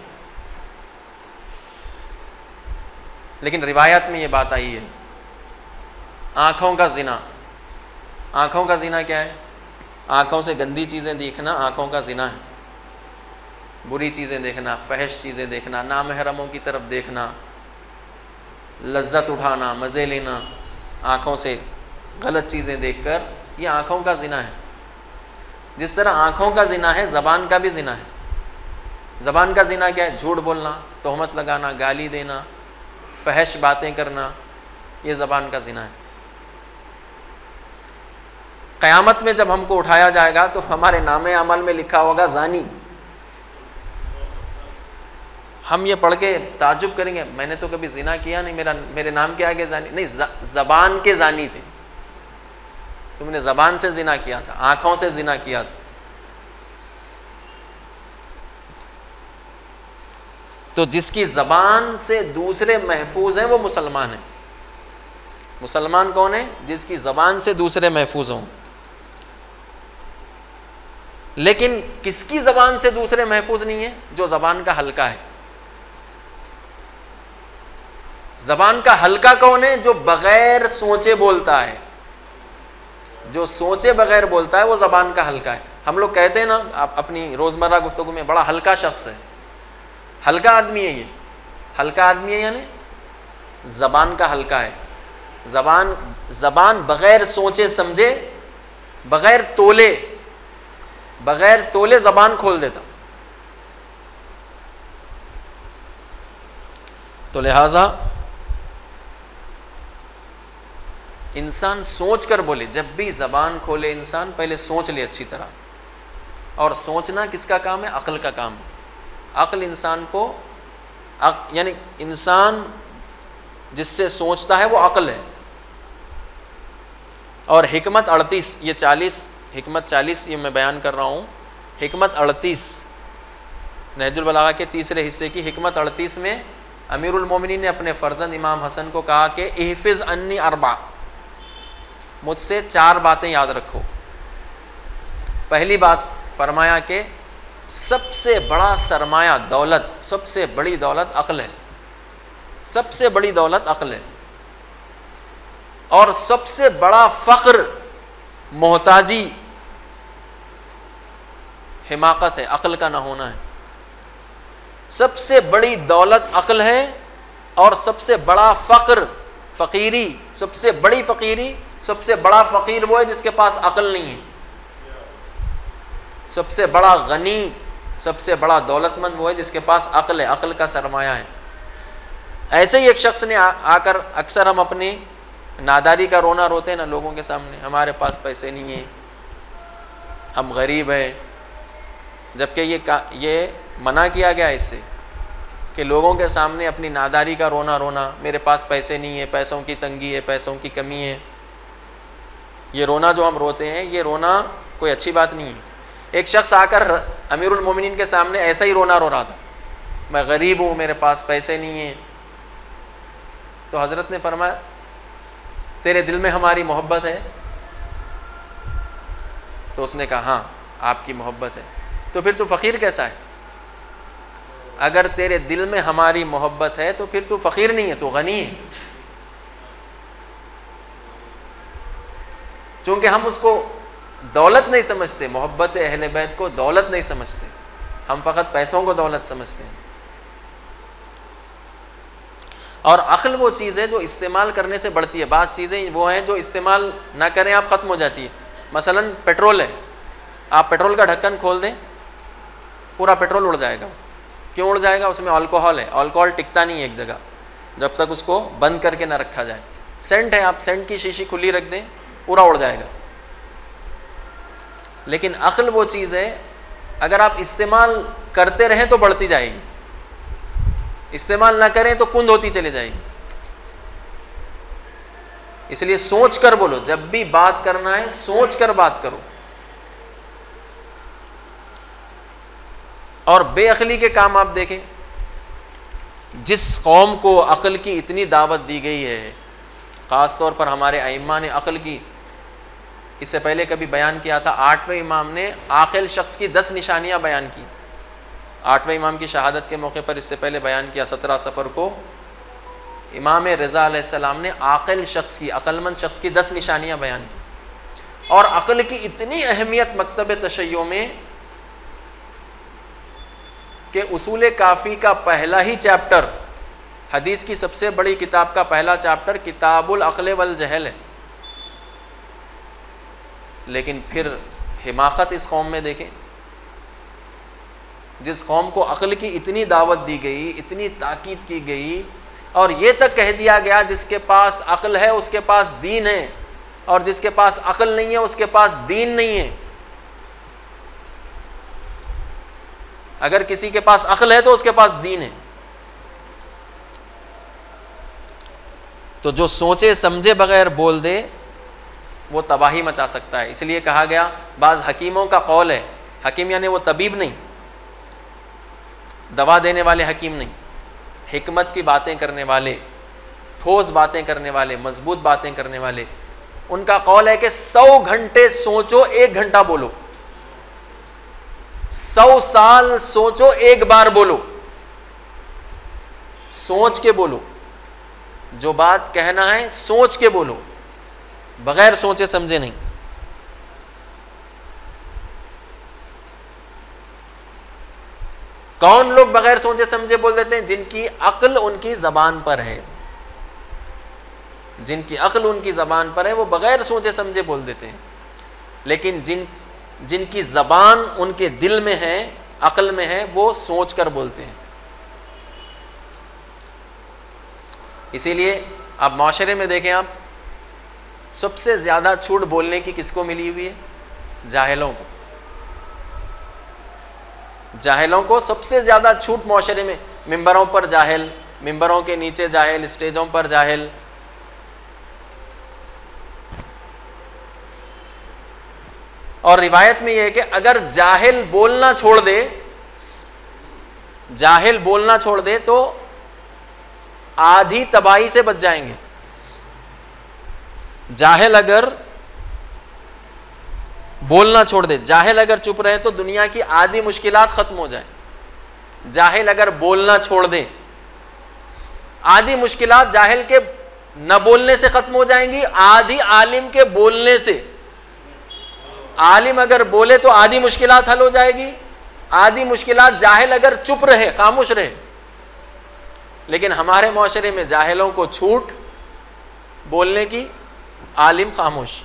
लेकिन रिवायत में ये बात आई है, आँखों का ज़िना। आँखों का ज़िना क्या है? आँखों से गंदी चीज़ें देखना आँखों का ज़िना है। बुरी चीज़ें देखना, फहश चीज़ें देखना, नामहरमों की तरफ देखना, लज्जत उठाना, मज़े लेना, आँखों से गलत चीज़ें देखकर, ये आँखों का ज़िना है। जिस तरह आँखों का ज़िना है, ज़बान का भी ज़िना है। ज़बान का ज़िना क्या है? झूठ बोलना, तोहमत लगाना, गाली देना, फहश बातें करना, ये ज़बान का ज़िना है। क़यामत में जब हमको उठाया जाएगा तो हमारे नामे अमल में लिखा होगा ज़ानी। हम ये पढ़ के ताज्जुब करेंगे, मैंने तो कभी ज़िना किया नहीं, मेरा मेरे नाम के आगे ज़ानी नहीं, ज़बान के ज़ानी थे, तुमने ज़बान से ज़िना किया था, आँखों से ज़िना किया था। तो जिसकी ज़बान से दूसरे महफूज हैं वो मुसलमान है। मुसलमान कौन है? जिसकी ज़बान से दूसरे महफूज हों। लेकिन किसकी ज़बान से दूसरे महफूज नहीं है? जो ज़बान का हल्का है। ज़बान का हल्का कौन है? जो बगैर सोचे बोलता है। जो सोचे बगैर बोलता है वो ज़बान का हल्का है। हम लोग कहते हैं ना आप अपनी रोज़मर्रा गुफ्तगू में, बड़ा हल्का शख्स है, हल्का आदमी है ये। हल्का आदमी है यानी ज़बान का हल्का है। ज़बान ज़बान बगैर सोचे समझे, बगैर तोले बगैर तोले ज़बान खोल देता। तो लिहाजा इंसान सोच कर बोले। जब भी ज़बान खोले इंसान पहले सोच ले अच्छी तरह। और सोचना किसका काम है? अक्ल का काम है। अक्ल इंसान को अक, यानी इंसान जिससे सोचता है वो अक्ल है। और हिकमत अड़तीस, ये चालीस, हिकमत चालीस ये मैं बयान कर रहा हूँ। हिकमत अड़तीस नहजुल बलागा के तीसरे हिस्से की हिकमत अड़तीस में अमीरुल मोमिनीन ने अपने फ़र्जंद इमाम हसन को कहा कि इहफ़िज़ अन्नी अरबा, मुझसे चार बातें याद रखो। पहली बात फरमाया कि सबसे बड़ा सरमाया दौलत, सबसे बड़ी दौलत अक्ल है। सबसे बड़ी दौलत अक्ल है। और सबसे बड़ा फ़क्र मोहताजी हिमाकत है, अक्ल का ना होना है। सबसे बड़ी दौलत अक्ल है और सबसे बड़ा फ़क्र फ़कीरी, सबसे बड़ी फ़कीरी, सबसे बड़ा फ़कीर वो है जिसके पास अक्ल नहीं है। सबसे बड़ा गनी, सबसे बड़ा दौलतमंद वो है जिसके पास अक्ल है, अक्ल का सरमाया है। ऐसे ही एक शख्स ने आ, आकर अक्सर हम अपनी नादारी का रोना रोते हैं ना लोगों के सामने, हमारे पास पैसे नहीं हैं, हम गरीब हैं। जबकि ये का ये मना किया गया इससे कि लोगों के सामने अपनी नादारी का रोना रोना, मेरे पास पैसे नहीं है, पैसों की तंगी है, पैसों की कमी है, ये रोना जो हम रोते हैं ये रोना कोई अच्छी बात नहीं है। एक शख्स आकर अमीरुल मोमिनीन के सामने ऐसा ही रोना रो रहा था, मैं गरीब हूँ, मेरे पास पैसे नहीं हैं। तो हज़रत ने फरमाया तेरे दिल में हमारी मोहब्बत है? तो उसने कहा हाँ आपकी मोहब्बत है। तो फिर तू फ़कीर कैसा है? अगर तेरे दिल में हमारी मोहब्बत है तो फिर तू फ़कीर नहीं है, तू गनी है। चूँकि हम उसको दौलत नहीं समझते, मोहब्बत अहले बैत को दौलत नहीं समझते, हम फ़कत पैसों को दौलत समझते हैं। और अक्ल वो चीज़ है जो इस्तेमाल करने से बढ़ती है। बाज़ चीज़ें वो हैं जो इस्तेमाल ना करें आप ख़त्म हो जाती है। मसलन पेट्रोल है, आप पेट्रोल का ढक्कन खोल दें पूरा पेट्रोल उड़ जाएगा। क्यों उड़ जाएगा? उसमें अल्कोहल है, अल्कोहल टिकता नहीं है एक जगह जब तक उसको बंद करके ना रखा जाए। सेंट है, आप सेंट की शीशी खुली रख दें पूरा उड़ जाएगा। लेकिन अक्ल वो चीज़ है अगर आप इस्तेमाल करते रहें तो बढ़ती जाएगी, इस्तेमाल ना करें तो कुंद होती चली जाएगी। इसलिए सोच कर बोलो, जब भी बात करना है सोच कर बात करो। और बेअक्ली के काम आप देखें, जिस कौम को अक्ल की इतनी दावत दी गई है, ख़ास तौर पर हमारे अइम्मा ने अक्ल की, इससे पहले कभी बयान किया था, आठवें इमाम ने आक़िल शख्स की दस निशानियां बयान की। आठवें इमाम की शहादत के मौके पर इससे पहले बयान किया, सत्रह सफ़र को इमाम रज़ा अलैहिस्सलाम ने आक़िल शख्स की, अक्लमंद शख्स की दस निशानियां बयान की। और अक्ल की इतनी अहमियत मकतब तशय्यो में कि उसूल काफ़ी का पहला ही चैप्टर, हदीस की सबसे बड़ी किताब का पहला चैप्टर किताबुल अक़ल वल जहल है। लेकिन फिर हिमाकत इस कौम में देखें, जिस कौम को अक्ल की इतनी दावत दी गई, इतनी ताकीद की गई, और ये तक कह दिया गया जिसके पास अक्ल है उसके पास दीन है, और जिसके पास अक्ल नहीं है उसके पास दीन नहीं है। अगर किसी के पास अक्ल है तो उसके पास दीन है। तो जो सोचे समझे बगैर बोल दे वो तबाही मचा सकता है। इसलिए कहा गया, बाज़ हकीमों का कौल है, हकीम यानी वो तबीब नहीं, दवा देने वाले हकीम नहीं, हिकमत की बातें करने वाले, ठोस बातें करने वाले, मजबूत बातें करने वाले, उनका कौल है कि सौ घंटे सोचो एक घंटा बोलो, सौ साल सोचो एक बार बोलो। सोच के बोलो, जो बात कहना है सोच के बोलो, बगैर सोचे समझे नहीं। कौन लोग बगैर सोचे समझे बोल देते हैं? जिनकी अक्ल उनकी जबान पर है, जिनकी अक्ल उनकी जबान पर है वो बगैर सोचे समझे बोल देते हैं। लेकिन जिन जिनकी जबान उनके दिल में है, अक्ल में है, वो सोच कर बोलते हैं। इसीलिए आप माशरे में देखें, आप सबसे ज़्यादा छूट बोलने की किसको मिली हुई है? जाहिलों को। जाहिलों को सबसे ज़्यादा छूट माशरे में, मिंबरों पर जाहिल, मिंबरों के नीचे जाहिल, स्टेजों पर जाहिल। और रिवायत में यह है कि अगर जाहिल बोलना छोड़ दे, जाहिल बोलना छोड़ दे तो आधी तबाही से बच जाएंगे। जाहिल अगर बोलना छोड़ दे, जाहिल अगर चुप रहे तो दुनिया की आधी मुश्किलात खत्म हो जाए। जाहिल अगर बोलना छोड़ दे, आधी मुश्किलात जाहिल के न बोलने से खत्म हो जाएंगी, आधी आलिम के बोलने से। आलिम अगर बोले तो आधी मुश्किलात हल हो जाएगी, आधी मुश्किलात जाहिल अगर चुप रहे, खामोश रहे। लेकिन हमारे माशरे में जाहिलों को छूट बोलने की, आलिम खामोश।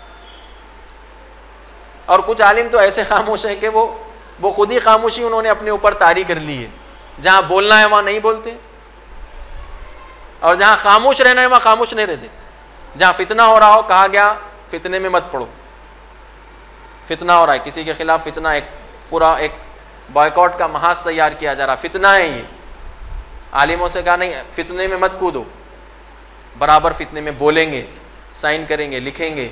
और कुछ आलिम तो ऐसे खामोश हैं कि वो वो खुद ही खामोशी उन्होंने अपने ऊपर तारी कर ली है। जहाँ बोलना है वहाँ नहीं बोलते, और जहाँ खामोश रहना है वहाँ खामोश नहीं रहते। जहाँ फितना हो रहा हो, कहा गया फितने में मत पड़ो, फितना हो रहा है, किसी के खिलाफ फितना, एक पूरा एक बॉयकॉट का महाज तैयार किया जा रहा, फितना है ये। आलिमों से कहा नहीं, फितने में मत कूदो, बराबर फितने में बोलेंगे, साइन करेंगे, लिखेंगे।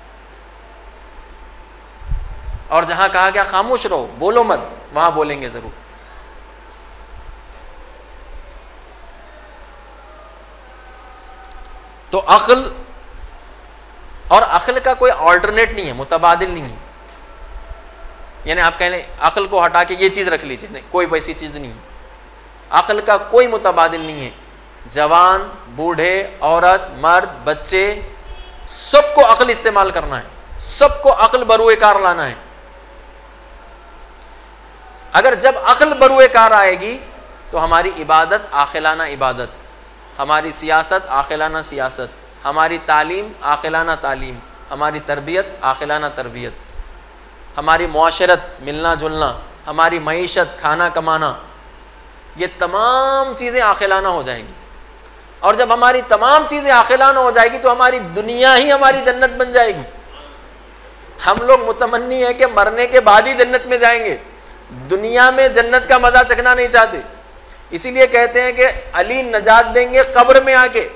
और जहां कहा गया खामोश रहो, बोलो मत, वहां बोलेंगे जरूर। तो अक्ल, और अक्ल का कोई ऑल्टरनेट नहीं है, मुतबादिल नहीं है। यानी आप कह लें अक्ल को हटा के ये चीज रख लीजिए, नहीं, कोई वैसी चीज नहीं है। अक्ल का कोई मुतबादिल नहीं है। जवान, बूढ़े, औरत, मर्द, बच्चे, सबको अक्ल इस्तेमाल करना है, सबको अक्ल बरूए कार लाना है। अगर जब अक्ल बरूए कार आएगी तो हमारी इबादत आखिलाना इबादत, हमारी सियासत आखिलाना सियासत, हमारी तालीम आखिलाना तालीम, हमारी तरबियत आखिलाना तरबियत, हमारी मुआशरत, मिलना जुलना, हमारी मईशत, खाना कमाना, ये तमाम चीज़ें आखिलाना हो जाएंगी। और जब हमारी तमाम चीज़ें आखिलाना हो जाएगी तो हमारी दुनिया ही हमारी जन्नत बन जाएगी। हम लोग मुतमन्नी है कि मरने के बाद ही जन्नत में जाएंगे, दुनिया में जन्नत का मज़ा चखना नहीं चाहते। इसीलिए कहते हैं कि अली नजात देंगे कब्र में आके।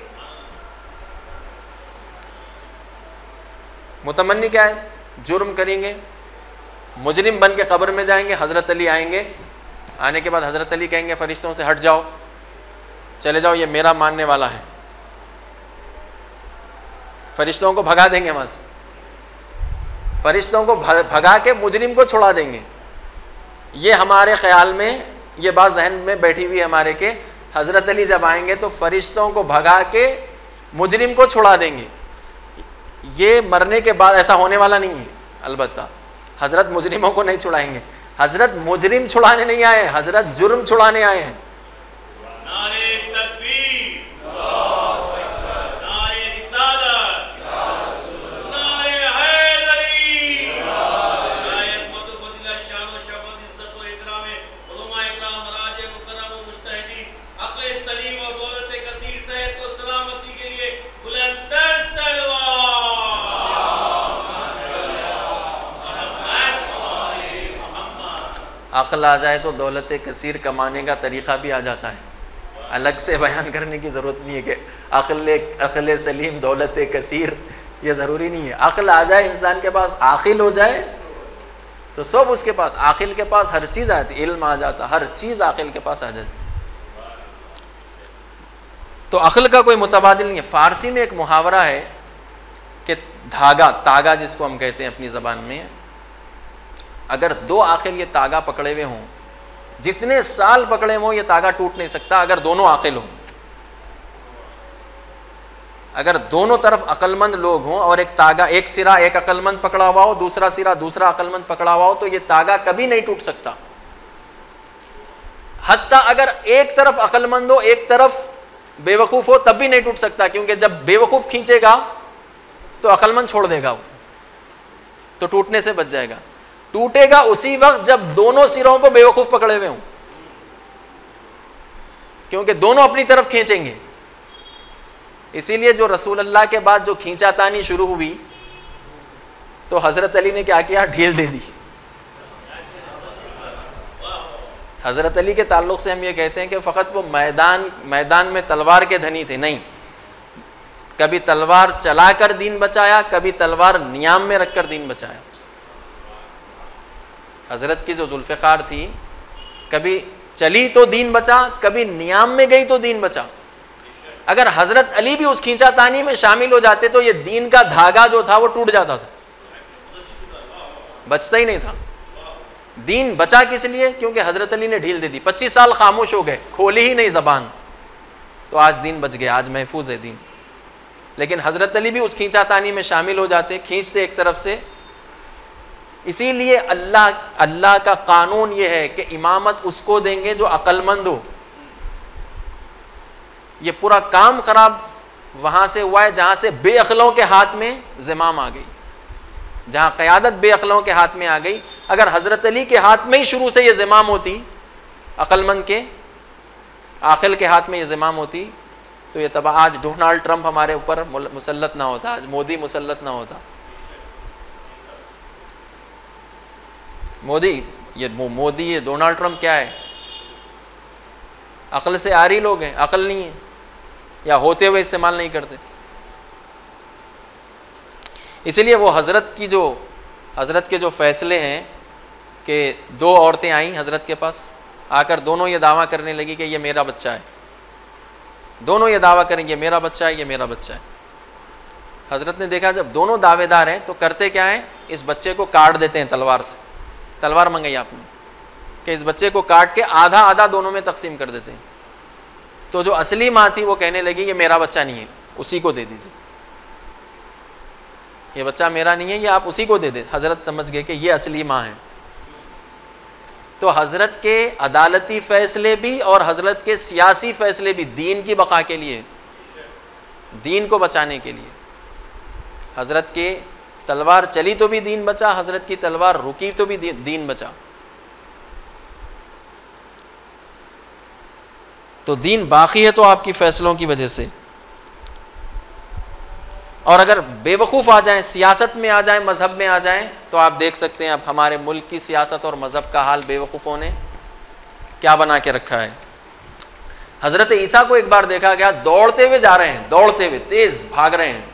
मुतमन्नी क्या है? जुर्म करेंगे, मुजरिम बन के कब्र में जाएंगे, हज़रत अली आएंगे, आने के बाद हज़रत अली कहेंगे फरिश्तों से हट जाओ, चले जाओ, ये मेरा मानने वाला है। फरिश्तों को भगा देंगे वहाँ से, फरिश्तों को भगा के मुजरिम को छुड़ा देंगे। ये हमारे ख्याल में, ये बात जहन में बैठी हुई है हमारे के, हज़रत अली जब आएंगे तो फरिश्तों को भगा के मुजरिम को छुड़ा देंगे। ये मरने के बाद ऐसा होने वाला नहीं है। अलबत्ता हज़रत मुजरिमों को नहीं छुड़ाएंगे, हज़रत मुजरिम छुड़ाने नहीं आए हैं, हज़रत जुर्म छुड़ाने आए हैं। नारे तकबीर, नारे रिसालत, नारे हैदरी, नारे मदद फजीलत शान व शफकत इज्जत व इकराम उलमा इकराम मराज मुकर्रम व मुज्तहिदीन अक्ल सलीम और दौलत कसीर सेहत व सलामती के लिए बुलंदतर सलवात। अक्ल आ जाए तो दौलत कसीर कमाने का तरीक़ा भी आ जाता है। अलग से बयान करने की ज़रूरत नहीं है कि अक्ल अक्ल सलीम दौलत कसीर, ये ज़रूरी नहीं है। अक्ल आ जाए इंसान के पास, आकिल हो जाए तो सब उसके पास, आकिल के पास हर चीज़ आती, इल्म आ जाता, हर चीज़ आकिल के पास आ जाती। तो अक्ल का कोई मुतबादिल नहीं है। फ़ारसी में एक मुहावरा है कि धागा, तागा जिसको हम कहते हैं अपनी ज़बान में, अगर दो आखिल ये तागा पकड़े हुए हों, जितने साल पकड़े हों ये तागा टूट नहीं सकता अगर दोनों आखिल हों। अगर दोनों तरफ अक्लमंद लोग हों और एक तागा, एक सिरा एक अक्लमंद पकड़ा हुआ हो, दूसरा सिरा दूसरा अक्लमंद पकड़ा हुआ हो, तो ये तागा कभी नहीं टूट सकता। हत्ता अगर एक तरफ अक्लमंद हो एक तरफ बेवकूफ़ हो तब भी नहीं टूट सकता, क्योंकि जब बेवकूफ़ खींचेगा तो अक्लमंद छोड़ देगा वो, तो टूटने से बच जाएगा। टूटेगा उसी वक्त जब दोनों सिरों को बेवकूफ़ पकड़े हुए हों, क्योंकि दोनों अपनी तरफ खींचेंगे। इसीलिए जो रसूल अल्लाह के बाद जो खींचातानी शुरू हुई तो हज़रत अली ने क्या किया, ढील दे दी। हज़रत अली के ताल्लुक़ से हम ये कहते हैं कि फ़कत वो मैदान मैदान में तलवार के धनी थे, नहीं, कभी तलवार चलाकर दीन बचाया, कभी तलवार नियाम में रखकर दीन बचाया। हज़रत की जो जुल्फ़िकार थी, कभी चली तो दीन बचा, कभी नियाम में गई तो दीन बचा। अगर हज़रत अली भी उस खींचातानी में शामिल हो जाते तो ये दीन का धागा जो था वो टूट जाता था, बचता ही नहीं था। दीन बचा किस लिए? क्योंकि हज़रत अली ने ढील दे दी। पच्चीस साल खामोश हो गए, खोली ही नहीं ज़बान, तो आज दीन बच गया, आज महफूज है दीन। लेकिन हज़रत अली भी उस खींचातानी में शामिल हो जाते, खींचते एक तरफ से। इसीलिए अल्लाह अल्लाह का कानून ये है कि इमामत उसको देंगे जो अक्लमंद हो। ये पूरा काम खराब वहाँ से हुआ है जहाँ से बेअक्लों के हाथ में ज़िमाम आ गई, जहाँ क़यादत बेअक्लों के हाथ में आ गई। अगर हज़रत अली के हाथ में ही शुरू से ये ज़िमाम होती, अक्लमंद के आखिल के हाथ में ये ज़िमाम होती, तो ये तबाह, आज डोनाल्ड ट्रंप हमारे ऊपर मुसल्लत ना होता, आज मोदी मुसल्लत ना होता। मोदी ये मोदी ये डोनाल्ड ट्रंप क्या है? अक्ल से आरी लोग हैं, अक्ल नहीं है, या होते हुए इस्तेमाल नहीं करते। इसलिए वो हज़रत की जो हज़रत के जो फ़ैसले हैं कि दो औरतें आईं हज़रत के पास, आकर दोनों ये दावा करने लगी कि ये मेरा बच्चा है, दोनों ये दावा करेंगे मेरा बच्चा है, ये मेरा बच्चा है। हज़रत ने देखा जब दोनों दावेदार हैं तो करते क्या हैं, इस बच्चे को काट देते हैं तलवार से। तलवार मंगाई आपने कि इस बच्चे को काट के आधा आधा दोनों में तकसीम कर देते हैं। तो जो असली माँ थी वो कहने लगी ये मेरा बच्चा नहीं है, उसी को दे दीजिए, ये बच्चा मेरा नहीं है, ये आप उसी को दे दे। हज़रत समझ गए कि ये असली माँ है। तो हज़रत के अदालती फ़ैसले भी और हज़रत के सियासी फ़ैसले भी दीन की बका के लिए, दीन को बचाने के लिए। हज़रत के तलवार चली तो भी दीन बचा, हज़रत की तलवार रुकी तो भी दीन बचा। तो दीन बाकी है तो आपकी फ़ैसलों की वजह से। और अगर बेवकूफ़ आ जाएं, सियासत में आ जाएं, मज़हब में आ जाएं, तो आप देख सकते हैं अब हमारे मुल्क की सियासत और मज़हब का हाल बेवकूफ़ों ने क्या बना के रखा है। हज़रत ईसा को एक बार देखा गया दौड़ते हुए जा रहे हैं, दौड़ते हुए तेज़ भाग रहे हैं,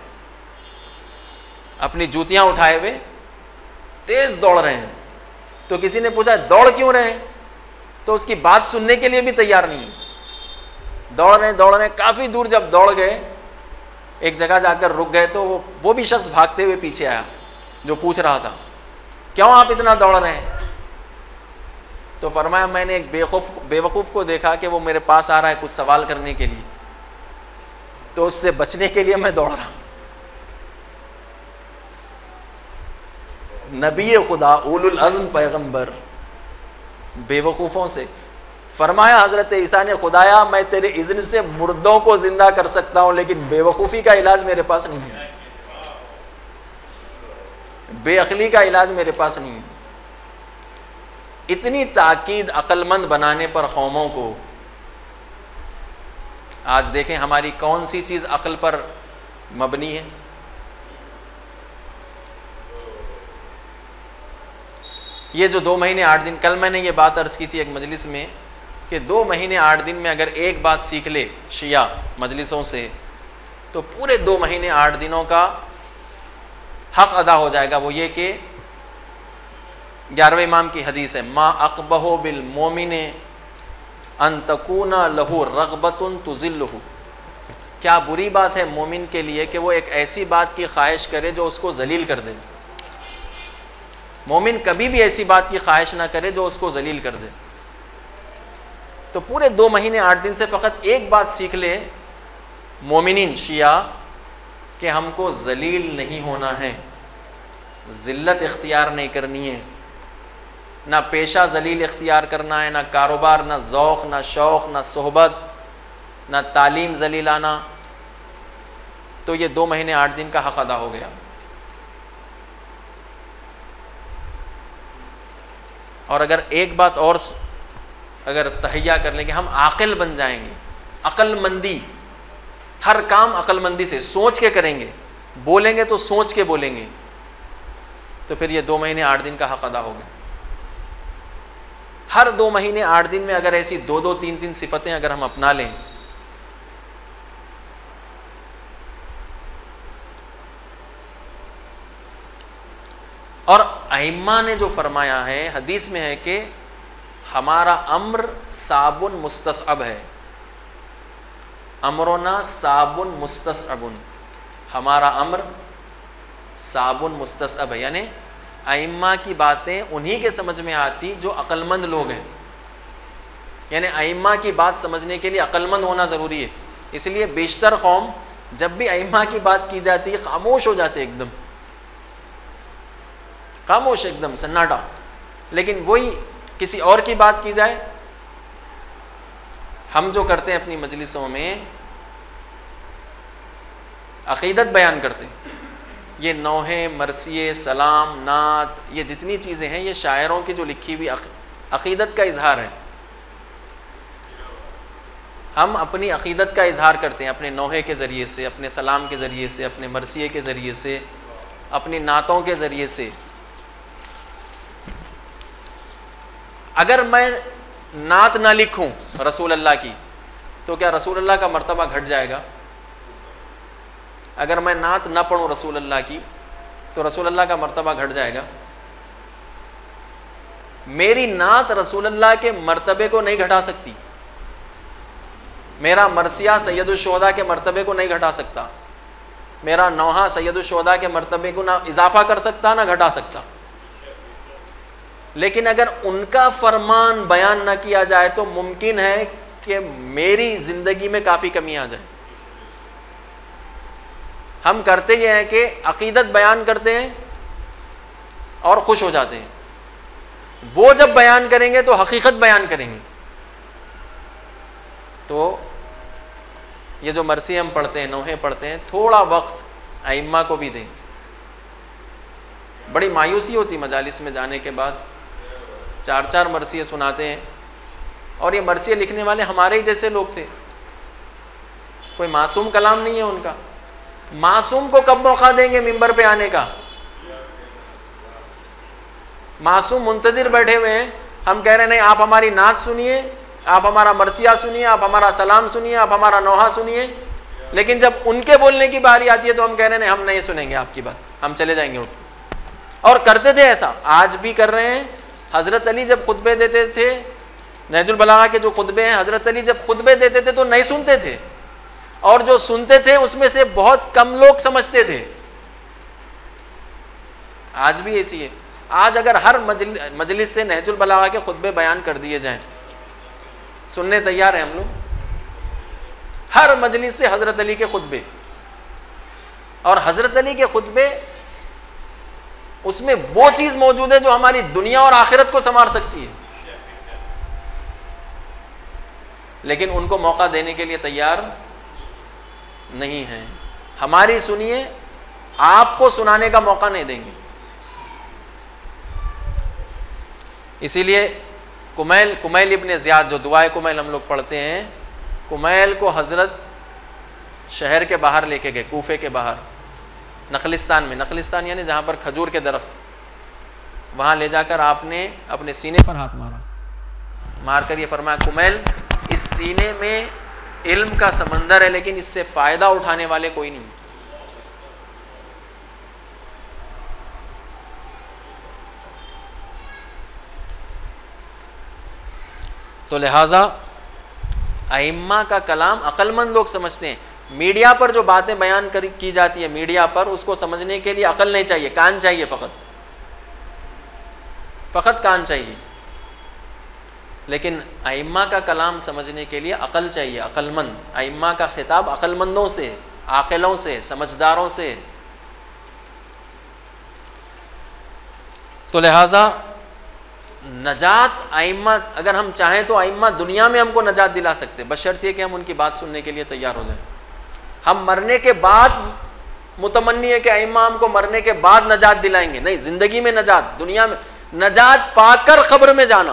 अपनी जूतियाँ उठाए हुए तेज़ दौड़ रहे हैं। तो किसी ने पूछा दौड़ क्यों रहे हैं? तो उसकी बात सुनने के लिए भी तैयार नहीं है। दौड़ रहे दौड़ रहे काफ़ी दूर जब दौड़ गए, एक जगह जाकर रुक गए, तो वो वो भी शख्स भागते हुए पीछे आया जो पूछ रहा था क्यों आप इतना दौड़ रहे हैं? तो फरमाया मैंने एक बेवकूफ़ बेवकूफ़ को देखा कि वो मेरे पास आ रहा है कुछ सवाल करने के लिए, तो उससे बचने के लिए मैं दौड़ रहा हूँ। नबी खुदा उलुल अज़्म पैगंबर बेवकूफ़ों से। फरमाया हज़रत ईसा ने खुदाया मैं तेरे इज़्न से मुर्दों को ज़िंदा कर सकता हूँ, लेकिन बेवकूफ़ी का इलाज मेरे पास नहीं है, बेअक्ली का इलाज मेरे पास नहीं है। इतनी ताकीद अक्लमंद बनाने पर कौमों को। आज देखें हमारी कौन सी चीज़ अक्ल पर मबनी है। ये जो दो महीने आठ दिन, कल मैंने ये बात अर्ज़ की थी एक मजलिस में कि दो महीने आठ दिन में अगर एक बात सीख ले शिया मजलिसों से, तो पूरे दो महीने आठ दिनों का हक़ अदा हो जाएगा। वो ये कि ग्यारहवें इमाम की हदीस है, मा अक़बहो बिल मोमिने अन तकूना लहू रग़बतुन तुज़िल्लुहु, क्या बुरी बात है मोमिन के लिए कि वो एक ऐसी बात की ख्वाहिश करे जो उसको जलील कर दे। मोमिन कभी भी ऐसी बात की ख्वाहिश ना करे जो उसको जलील कर दे। तो पूरे दो महीने आठ दिन से फ़कत एक बात सीख ले मोमिनीन शिया कि हमको जलील नहीं होना है, ज़िल्लत इख्तियार नहीं करनी है, ना पेशा जलील इख्तियार करना है, ना कारोबार, ना ज़ौक़, ना शौक़, ना सोहबत, ना तालीम जलीलाना। तो ये दो महीने आठ दिन का हक़ अदा हो गया। और अगर एक बात और अगर तहैया कर लेंगे, हम आकिल बन जाएंगे, अक्लमंदी, हर काम अक्लमंदी से सोच के करेंगे, बोलेंगे तो सोच के बोलेंगे, तो फिर ये दो महीने आठ दिन का हक़ अदा हो गया। हर दो महीने आठ दिन में अगर ऐसी दो दो तीन तीन सिफतें अगर हम अपना लें, और अइम्मा ने जो फरमाया है, हदीस में है कि हमारा अम्र साबुन मुस्तसअब है, अमरोना साबुन मुस्तसअबुन, हमारा अम्र साबुन मुस्तसअब है। यानी अइम्मा की बातें उन्हीं के समझ में आती जो अक्लमंद लोग हैं। यानी अइम्मा की बात समझने के लिए अक्लमंद होना ज़रूरी है। इसलिए बेशतर कौम जब भी अइम्मा की बात की जाती है खामोश हो जाते, एकदम खामोश, एकदम सन्नाटा। लेकिन वही किसी और की बात की जाए, हम जो करते हैं अपनी मजलिसों में अक़ीदत बयान करते हैं, ये नौहे, मरसिए, सलाम, नात, ये जितनी चीज़ें हैं ये शायरों की जो लिखी हुई अक़ीदत का इजहार है। हम अपनी अक़ीदत का इजहार करते हैं अपने नौहे के ज़रिए से, अपने सलाम के ज़रिए से, अपने मरसिए के ज़रिए से, अपनी नातों के ज़रिए से। अगर मैं नात ना लिखूं रसूल अल्लाह की, तो क्या रसूल अल्लाह का मर्तबा घट जाएगा? अगर मैं नात ना पढ़ूं रसूल अल्लाह की, तो रसूल अल्लाह का मर्तबा घट जाएगा? मेरी नात रसूल अल्लाह के मर्तबे को नहीं घटा सकती, मेरा मरसिया सैयदुल शुहदा के मर्तबे को नहीं घटा सकता, मेरा नौहा सैयदुल शुहदा के मर्तबे को ना इजाफा कर सकता ना घटा सकता। लेकिन अगर उनका फरमान बयान ना किया जाए तो मुमकिन है कि मेरी ज़िंदगी में काफ़ी कमी आ जाए। हम करते ये हैं कि अक़ीदत बयान करते हैं और खुश हो जाते हैं, वो जब बयान करेंगे तो हकीकत बयान करेंगे। तो ये जो मरसी हम पढ़ते हैं, नौहे पढ़ते हैं, थोड़ा वक्त अइम्मा को भी दें। बड़ी मायूसी होती मजालिस में जाने के बाद, चार चार मरसिए सुनाते हैं, और ये मरसिए लिखने वाले हमारे ही जैसे लोग थे, कोई मासूम कलाम नहीं है उनका। मासूम को कब मौका देंगे मिंबर पे आने का? मासूम मुंतजिर बैठे हुए हैं, हम कह रहे हैं नहीं आप हमारी नात सुनिए, आप हमारा मरसिया सुनिए, आप हमारा सलाम सुनिए, आप हमारा नौहा सुनिए। लेकिन जब उनके बोलने की बारी आती है तो हम कह रहे हैं हम नहीं सुनेंगे आपकी बात, हम चले जाएंगे उठ। और करते थे ऐसा, आज भी कर रहे हैं। हज़रत अली जब खुतबे देते थे, नहजुल बलागा के जो खुतबे हैं, हज़रत अली जब खुतबे देते थे तो नहीं सुनते थे, और जो सुनते थे उसमें से बहुत कम लोग समझते थे। आज भी ऐसी है। आज अगर हर मजल, मजलिस से नहजुल बलागा के खुतबे बयान कर दिए जाएं, सुनने तैयार हैं हम लोग। हर मजलिस से हज़रत अली के खुतबे, और हज़रत अली के खुतबे उसमें वो चीज़ मौजूद है जो हमारी दुनिया और आखिरत को संवार सकती है, लेकिन उनको मौका देने के लिए तैयार नहीं है। हमारी सुनिए, आपको सुनाने का मौका नहीं देंगे। इसीलिए कुमैल कुमैल इब्ने ज़ियाद, जो दुआए कुमैल हम लोग पढ़ते हैं, कुमैल को हज़रत शहर के बाहर लेके गए, कूफे के बाहर, नखलिस्तान में। नखलिस्तान यानी जहाँ पर खजूर के दरख्त, वहाँ ले जाकर आपने अपने सीने पर हाथ मारा, मार कर ये फरमाया, कुमैल इस सीने में इल्म का समंदर है, लेकिन इससे फ़ायदा उठाने वाले कोई नहीं। तो लिहाजा अइम्मा का कलाम अक्लमंद लोग समझते हैं। मीडिया पर जो बातें बयान कर की जाती है मीडिया पर, उसको समझने के लिए अकल नहीं चाहिए, कान चाहिए, फ़कत फ़कत कान चाहिए। लेकिन अइम्मा का कलाम समझने के लिए अकल चाहिए, अक्लमंद। अइम्मा का खिताब अक्लमंदों से, आक़िलों से, समझदारों से। तो लिहाजा नजात अइम्मा, अगर हम चाहें तो अइम्मा दुनिया में हमको नजात दिला सकते, बशर्ते कि हम उनकी बात सुनने के लिए तैयार हो जाएं। हम मरने के बाद मुतमन्नी है कि अइम्मा हमको मरने के बाद नजात दिलाएंगे, नहीं, जिंदगी में नजात, दुनिया में नजात पाकर खब्र में जाना,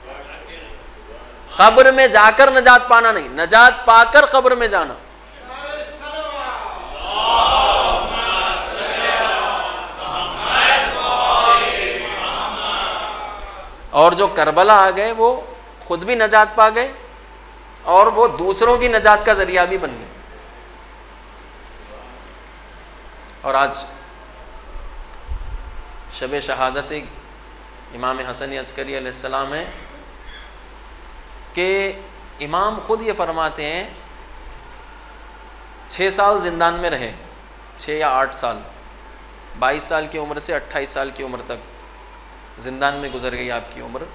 खब्र में जाकर नजात पाना नहीं, नजात पाकर खब्र में जाना। और जो करबला आ गए वो खुद भी नजात पा गए और वो दूसरों की नजात का जरिया भी बन गए। और आज शब शहादत इमाम हसन अस्करी अलैहिस्सलाम है कि इमाम खुद ये फरमाते हैं छः साल ज़िंदान में रहे, छः या आठ साल, बाईस साल की उम्र से अट्ठाईस साल की उम्र तक ज़िंदान में गुजर गई आपकी उम्र।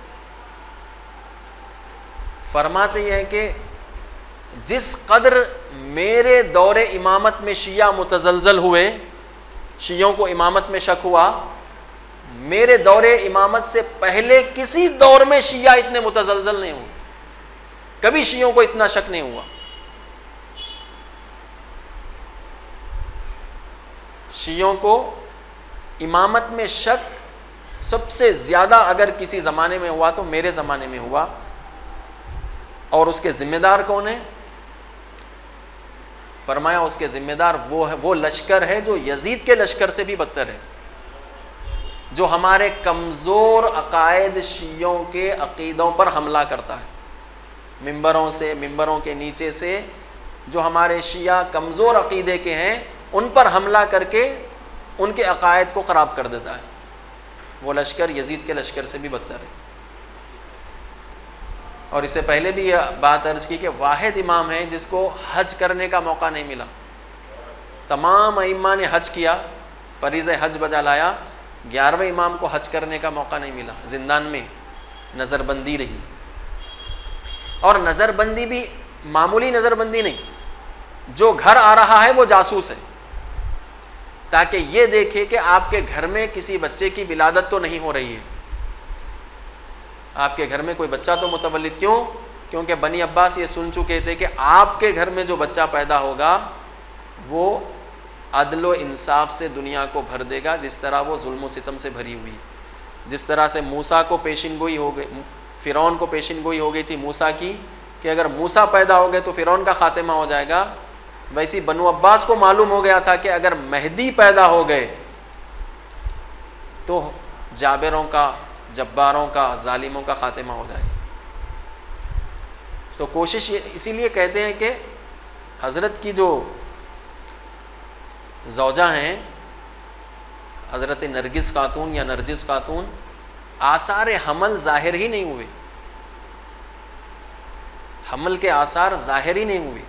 फरमाते हैं कि जिस कदर मेरे दौरे इमामत में शिया मुतज़लज़ल हुए, शियों को इमामत में शक हुआ, मेरे दौरे इमामत से पहले किसी दौर में शिया इतने मुतज़लज़ल नहीं हुए, कभी शियों को इतना शक नहीं हुआ। शियों को इमामत में शक सबसे ज़्यादा अगर किसी ज़माने में हुआ तो मेरे ज़माने में हुआ। और उसके ज़िम्मेदार कौन है? फरमाया उसके ज़िम्मेदार वो है, वो लश्कर है जो यजीद के लश्कर से भी बदतर है, जो हमारे कमज़ोर अकायद शियों के अक़ीदों पर हमला करता है, मिंबरों से, मिंबरों के नीचे से जो हमारे शिया कमज़ोर अक़ीदे के हैं उन पर हमला करके उनके अकायद को ख़राब कर देता है। वो लश्कर यजीद के लश्कर से भी बदतर है। और इससे पहले भी यह बात अर्ज़ की कि वाहिद इमाम है जिसको हज करने का मौका नहीं मिला। तमाम अइम्मा ने हज किया, फ़रीज़ हज बजा लाया, ग्यारहवें इमाम को हज करने का मौका नहीं मिला, ज़िंदान में नज़रबंदी रही। और नज़रबंदी भी मामूली नज़रबंदी नहीं, जो घर आ रहा है वो जासूस है, ताकि ये देखे कि आपके घर में किसी बच्चे की विलादत तो नहीं हो रही है। आपके घर में कोई बच्चा तो मुतवल्लिद, क्यों? क्योंकि बनी अब्बास ये सुन चुके थे कि आपके घर में जो बच्चा पैदा होगा वो अदल व इंसाफ से दुनिया को भर देगा, जिस तरह वो जुल्म व सितम से भरी हुई। जिस तरह से मूसा को पेशिन गोई हो गई, फ़िरौन को पेशिन गोई हो गई थी मूसा की कि अगर मूसा पैदा हो गए तो फ़िरौन का ख़ात्मा हो जाएगा, वैसी बनु अब्बास को मालूम हो गया था कि अगर मेहदी पैदा हो गए तो जाबिरों का, जब्बारों का, जालिमों का ख़ात्मा हो जाएगा। तो कोशिश इसीलिए कहते हैं कि हज़रत की जो ज़ौजा हैं, हज़रत नरगिस खातून या नरजिस खातून, आसार हमल ज़ाहिर ही नहीं हुए, हमल के आसार ज़ाहिर ही नहीं हुए,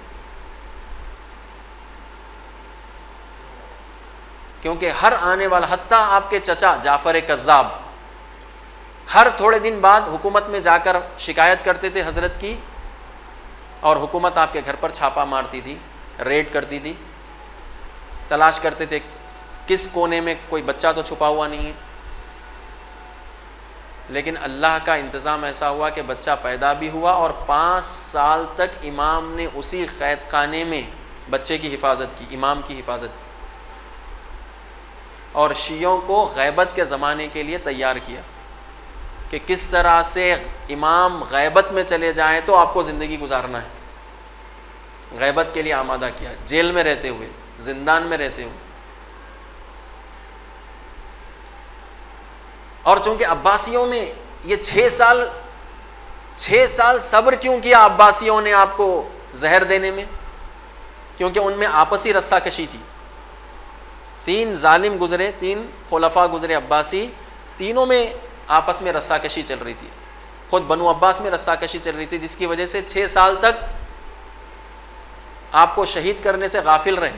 क्योंकि हर आने वाला, हत्ता आपके चचा जाफ़र कज़्ज़ाब हर थोड़े दिन बाद हुकूमत में जाकर शिकायत करते थे हज़रत की, और हुकूमत आपके घर पर छापा मारती थी, रेड करती थी, तलाश करते थे किस कोने में कोई बच्चा तो छुपा हुआ नहीं है। लेकिन अल्लाह का इंतज़ाम ऐसा हुआ कि बच्चा पैदा भी हुआ और पाँच साल तक इमाम ने उसी क़ैद खाने में बच्चे की हिफाजत की, इमाम की हिफाजत की, और शियों को गैबत के ज़माने के लिए तैयार किया कि किस तरह से इमाम गैबत में चले जाएं तो आपको ज़िंदगी गुजारना है। गैबत के लिए आमादा किया, जेल में रहते हुए, ज़िंदान में रहते हुए। और चूँकि अब्बासियों में ये छः साल छः साल सब्र क्यों किया अब्बासियों ने आपको जहर देने में? क्योंकि उनमें आपसी रस्साकशी थी। तीन जालिम गुजरे, तीन खुलफा गुजरे अब्बासी, तीनों में आपस में रस्साकशी चल रही थी। खुद बनु अब्बास में रस्साकशी चल रही थी, जिसकी वजह से छः साल तक आपको शहीद करने से गाफिल रहे,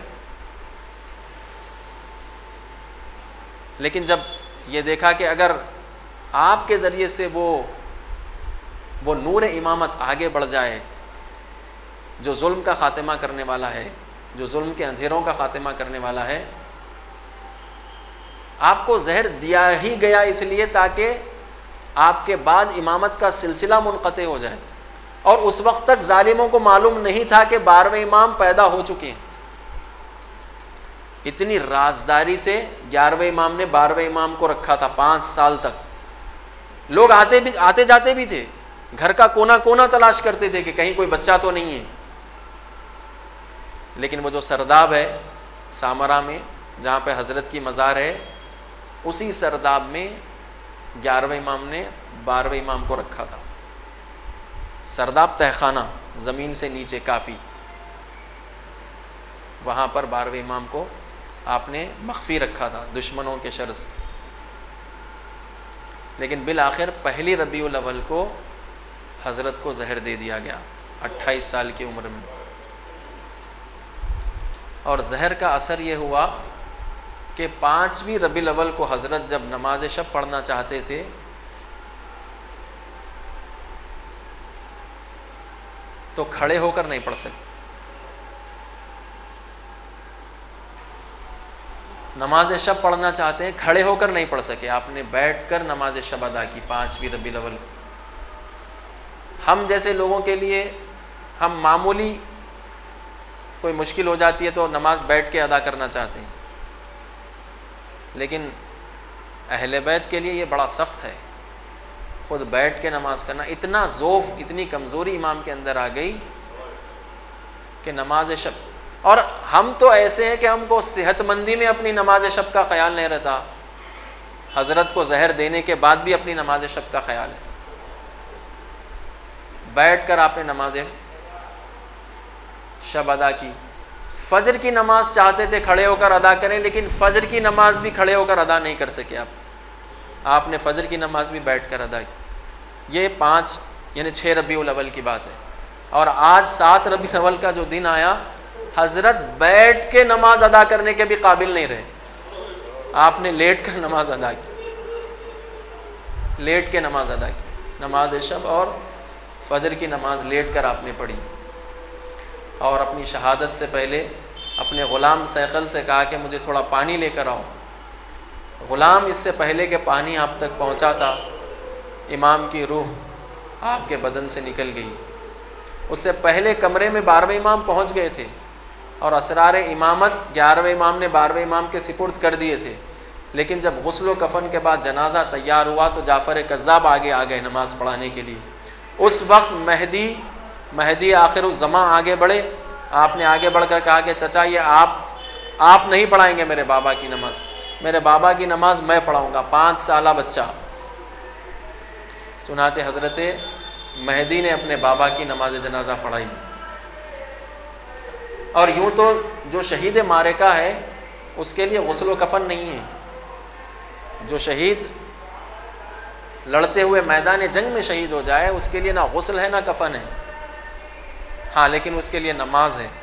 लेकिन जब ये देखा कि अगर आपके ज़रिए से वो वो नूर इमामत आगे बढ़ जाए, जो जुल्म का ख़ात्मा करने वाला है, जो जुल्म के अंधेरों का ख़ात्मा करने वाला है, आपको जहर दिया ही गया इसलिए ताकि आपके बाद इमामत का सिलसिला मुनक़ते हो जाए। और उस वक्त तक जालिमों को मालूम नहीं था कि बारहवें इमाम पैदा हो चुके हैं। इतनी राजदारी से ग्यारहवें इमाम ने बारहवें इमाम को रखा था। पाँच साल तक लोग आते भी आते जाते भी थे, घर का कोना कोना तलाश करते थे कि कहीं कोई बच्चा तो नहीं है। लेकिन वो जो सरदाब है सामरा में, जहाँ पे हज़रत की मज़ार है, उसी सरदाब में ग्यारहवें इमाम ने बारहवें इमाम को रखा था। सरदाब तहखाना, ज़मीन से नीचे काफ़ी, वहाँ पर बारहवें इमाम को आपने मख्फी रखा था दुश्मनों के शर से। लेकिन बिल आखिर पहली रबीउल अव्वल को हज़रत को जहर दे दिया गया अट्ठाईस साल की उम्र में। और जहर का असर ये हुआ कि पाँचवीं रबीउल अव्वल को हज़रत जब नमाज शब पढ़ना चाहते थे तो खड़े होकर नहीं पढ़ सके। नमाज शब पढ़ना चाहते हैं, खड़े होकर नहीं पढ़ सके, आपने बैठकर नमाज शब अदा की पाँचवीं रबीउल अव्वल को। हम जैसे लोगों के लिए, हम मामूली कोई मुश्किल हो जाती है तो नमाज बैठ के अदा करना चाहते हैं, लेकिन अहले बैत के लिए ये बड़ा सख्त है, खुद बैठ के नमाज करना। इतना ज़ोफ़, इतनी कमज़ोरी इमाम के अंदर आ गई कि नमाज शब, और हम तो ऐसे हैं कि हमको सेहतमंदी में अपनी नमाज शब का ख्याल नहीं रहता, हज़रत को जहर देने के बाद भी अपनी नमाज शब का ख्याल है। बैठ कर आपने नमाज शब अदा की। फ़जर की नमाज चाहते थे खड़े होकर अदा करें, लेकिन फ़जर की नमाज भी खड़े होकर अदा नहीं कर सके आप, आपने फ़जर की नमाज भी बैठ कर अदा की। ये पाँच यानी छः रबीउल अव्वल की बात है। और आज सात रबीउल अव्वल का जो दिन आया, हज़रत बैठ के नमाज अदा करने के भी काबिल नहीं रहे, आपने लेट कर नमाज अदा की, लेट के नमाज अदा की। नमाज शब और फ़जर की नमाज लेट कर आपने पढ़ी। और अपनी शहादत से पहले अपने ग़ुलाम सैक़ल से कहा कि मुझे थोड़ा पानी लेकर आओ। ग़ुलाम इससे पहले कि पानी आप तक पहुंचा था, इमाम की रूह आपके बदन से निकल गई। उससे पहले कमरे में बारहवें इमाम पहुंच गए थे और असरार इमामत ग्यारहवें इमाम ने बारहवें इमाम के सिपुर्द कर दिए थे। लेकिन जब गुस्ल व कफ़न के बाद जनाजा तैयार हुआ तो जाफ़र कज़्ज़ाब आगे आ गए नमाज़ पढ़ाने के लिए। उस वक्त महदी महदी आखिरुज़्ज़मा आगे बढ़े। आपने आगे बढ़कर कहा कि चचा ये आप आप नहीं पढ़ाएंगे मेरे बाबा की नमाज, मेरे बाबा की नमाज मैं पढ़ाऊँगा, पाँच साला बच्चा। चुनाचे हज़रत महदी ने अपने बाबा की नमाज जनाजा पढ़ाई। और यूँ तो जो शहीद मारेका है उसके लिए गुस्ल व कफ़न नहीं है, जो शहीद लड़ते हुए मैदान जंग में शहीद हो जाए उसके लिए ना गुस्ल है ना कफ़न है, हाँ लेकिन उसके लिए नमाज है।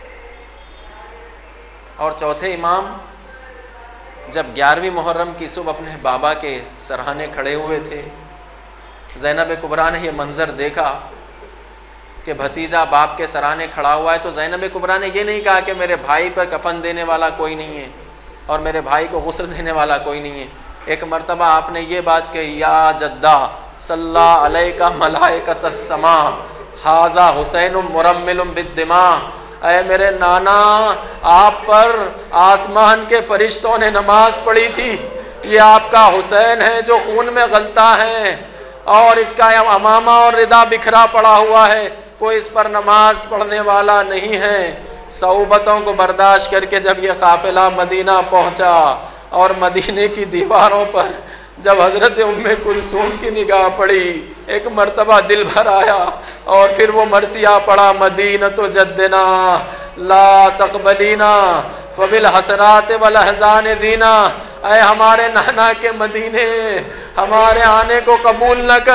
और चौथे इमाम जब ग्यारहवीं मुहर्रम की सुबह अपने बाबा के सराहने खड़े हुए थे, ज़ैनब कुबरा ने यह मंज़र देखा कि भतीजा बाप के सराहने खड़ा हुआ है, तो ज़ैनब कुबरा ने यह नहीं कहा कि मेरे भाई पर कफ़न देने वाला कोई नहीं है और मेरे भाई को गुस्ल देने वाला कोई नहीं है। एक मरतबा आपने ये बात कही, या जद्दा सल्ला अलैका मलाइकतुस समा हाजा हुसैन मुरम्मिलुम बिद्दिमा। ऐ मेरे नाना, आप पर आसमान के फरिश्तों ने नमाज पढ़ी थी, ये आपका हुसैन है जो खून में गलता है और इसका अमामा और रिदा बिखरा पड़ा हुआ है, कोई इस पर नमाज पढ़ने वाला नहीं है। सऊबतों को बर्दाश्त करके जब यह काफ़िला मदीना पहुंचा और मदीने की दीवारों पर जब हज़रत उम्मे कुलसूम की निगाह पड़ी, एक मर्तबा दिल भर आया और फिर वो मरसिया पड़ा, मदीनतु जद्दना ला तक़बलीना फ़बिल हसरात वल अहज़ान जीना। ऐ हमारे नाना के मदीने, हमारे आने को कबूल न कर,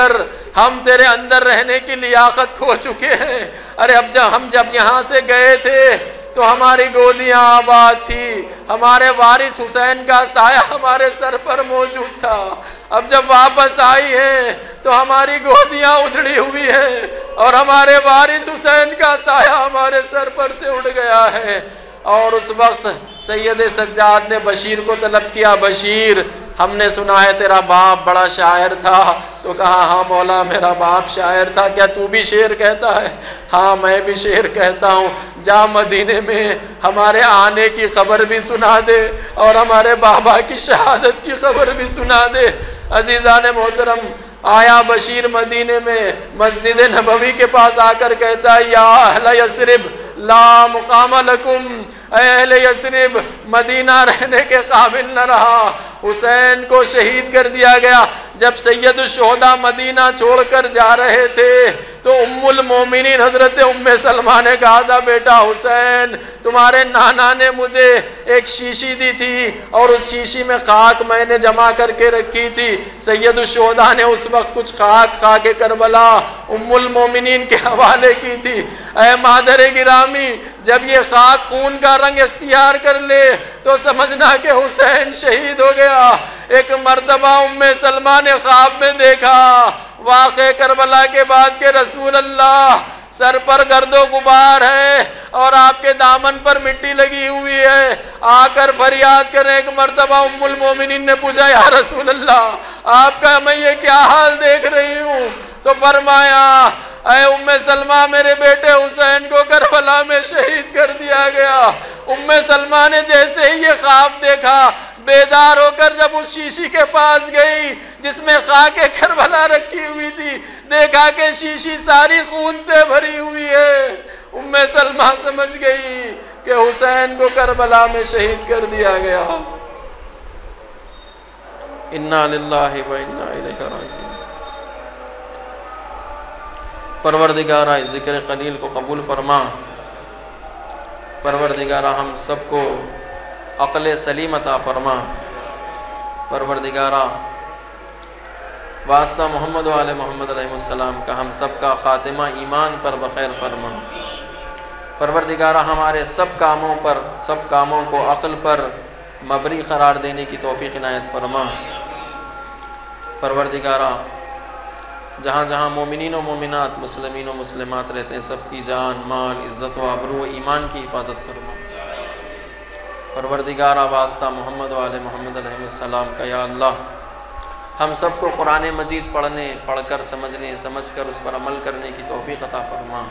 हम तेरे अंदर रहने की लियाकत खो चुके हैं। अरे अब जब हम जब यहाँ से गए थे तो हमारी गोदियां आबाद थी, हमारे वारिस हुसैन का साया हमारे सर पर मौजूद था। अब जब वापस आई है तो हमारी गोदियां उजड़ी हुई है और हमारे वारिस हुसैन का साया हमारे सर पर से उड़ गया है। और उस वक्त सैयद सज्जाद ने बशीर को तलब किया, बशीर हमने सुना है तेरा बाप बड़ा शायर था। तो कहा हाँ मौला मेरा बाप शायर था, क्या तू भी शेर कहता है? हाँ मैं भी शेर कहता हूँ। जा मदीने में हमारे आने की खबर भी सुना दे और हमारे बाबा की शहादत की खबर भी सुना दे। अजीज़ान मोहतरम, आया बशीर मदीने में, मस्जिद नबवी के पास आकर कहता है या अहले यस्रिब ला मुकाम लकुम, अहले यस्रिब मदीना रहने के काबिल न रहा, हुसैन को शहीद कर दिया गया। जब सैयद शुहदा मदीना छोड़कर जा रहे थे तो उम्मुल मोमिनीन हजरत उम्मे सलमा ने कहा था बेटा हुसैन तुम्हारे नाना ने मुझे एक शीशी दी थी और उस शीशी में खाक मैंने जमा करके रखी थी। सैयद शुहदा ने उस वक्त कुछ खाक खा के करबला उम्मुल मोमिनीन के हवाले की थी। ऐ मादर गिरामी, जब ये खाक खून का रंग इख्तियार कर ले तो समझना कि हुसैन शहीद हो गया। एक मर्तबा उम्मे सलमा ने ख्वाब में देखा वाक़े करबला के बाद के रसूल अल्लाह सर पर गर्दो गुबार है और आपके दामन पर मिट्टी लगी हुई है, आकर फरियाद करें। एक मर्तबा उम्मुल मोमिनीन ने पूछा या रसूल अल्लाह आपका मैं ये क्या हाल देख रही हूँ? तो फरमाया ऐ उम्मे सलमा मेरे बेटे हुसैन को करबला में शहीद कर दिया गया। उम्मे सलमा ने जैसे ही ये ख्वाब देखा बेदार होकर जब उस शीशी के पास गई जिसमें खाके करबला रखी हुई थी, देखा कि शीशी सारी खून से भरी हुई है। उम्मे सलमा समझ गई कि हुसैन को करबला में शहीद कर दिया गया। इन्ना लिल्लाहि व इन्ना इलैहि राजिऊन। परवरदिगारा इस ज़िक्र कलील को कबूल फरमा। परवरदिगारा हम सबको अक़ल सलीम अता फरमा। परवरदिगारा वास्ता मोहम्मद व आले मोहम्मद अलैहिस्सलाम का हम सब का ख़ातिमा ईमान पर बख़ैर फरमा। परवरदिगारा हमारे सब कामों पर सब कामों को अक़ल पर मबरी क़रार देने की तौफ़ीक़ इनायत फरमा। परवरदिगारा जहाँ जहाँ मोमिनीन व मोमिनात मुस्लिमीन व मुस्लिमात रहते हैं सबकी जान माल इज़्ज़त व आबरू व ईमान की हिफाजत फरमा। परवरदिगारा वास्ता मोहम्मद व आले मोहम्मद अलैहिस्सलाम का या अल्लाह हम सबको कुरान मजीद पढ़ने पढ़कर समझने समझकर उस पर अमल करने की तौफ़ीक़ अता फरमा।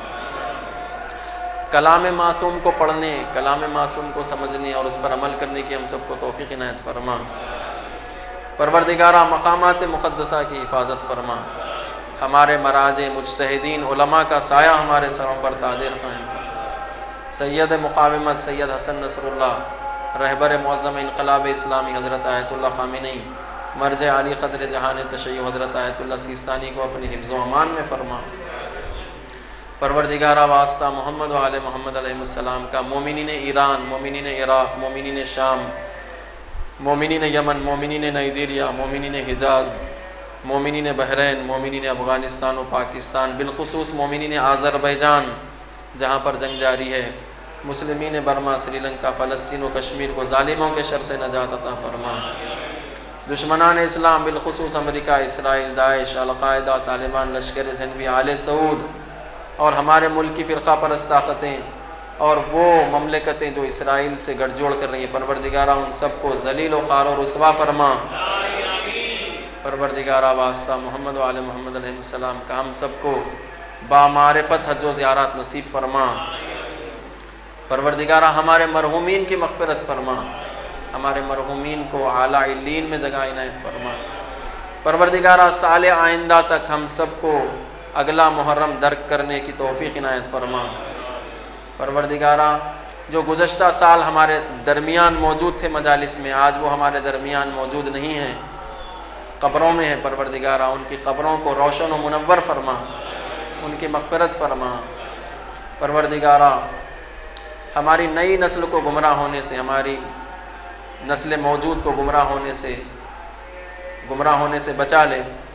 कलाम मासूम को पढ़ने कलाम मासूम को समझने और उस पर अमल करने की हम सबको तौफ़ीक़ इनायत फरमा। परवरदिगारा मकामात मुक़द्दसा की हिफाजत फरमा। हमारे मराजे मुज्तहिदीन उलमा का साया हमारे सरों पर तादिर क़ायम कर। सैयद मुक़ाविमत सैयद हसन नसरुल्लाह रहबर मुअज़्ज़म इनक़लाब इस्लामी हज़रत आयतुल्लाह ख़ामेनी मर्ज आली क़द्र जहान तशय्युअ हज़रत आयतुल्लाह सिस्तानी को अपनी हिफ्ज़ व अमान में फ़रमा। परवरदिगारा वास्ता मोहम्मद व आले मोहम्मद अलैहिस्सलाम का मोमिनीन ईरान मोमिनीन इराक़ मोमिनीन शाम मोमिनीन यमन मोमिनीन नाइजीरिया मोमिनीन हिजाज़ मोमिनीन बहरैन मोमिनीन अफ़ग़ानिस्तान व पाकिस्तान बिलख़ुसूस मोमिनीन आज़रबैजान जहाँ पर जंग जारी है, मुस्लिमीन बर्मा श्रीलंका फ़लस्तीन व कश्मीर को ज़ालिमों के शर से नजात अता फ़रमा। दुश्मनान इस्लाम बिलख़ुसूस America Israel Daesh al Qaeda Taliban Lashkar Jhangvi आले सऊद और हमारे मुल्क की फ़िरक़ा परस्त ताक़तें और वो ममलकतें जो इसराइल से गठजोड़ कर रही हैं, परवरदिगारा उन सबको ज़लील व ख़ार व रुसवा फ़रमा। परवरदिगारा वास्ता मोहम्मद व आले मोहम्मद अलैहिस्सलाम का हम सबको बामारिफत हज व ज़ियारत नसीब फरमा। परवरदिगारा हमारे मरहूमीन की मग़फ़िरत फरमा। हमारे मरहूमीन को आला इल्लीन में जगह इनायत फरमा। परवरदिगारा साल आइंदा तक हम सबको अगला मुहर्रम दर्क करने की तौफ़ीक़ इनायत फरमा। परवरदिगारा जो गुज़श्ता साल हमारे दरमियान मौजूद थे मजालिस में, आज वो हमारे दरमियान मौजूद नहीं हैं, क़ब्रों में है। परवरदिगारा उनकी क़ब्रों को रोशन व मुनव्वर फरमा, उनकी मग़फ़िरत फरमा। परवरदिगारा हमारी नई नस्ल को गुमराह होने से, हमारी नस्ल मौजूद को गुमराह होने से गुमराह होने से बचा ले।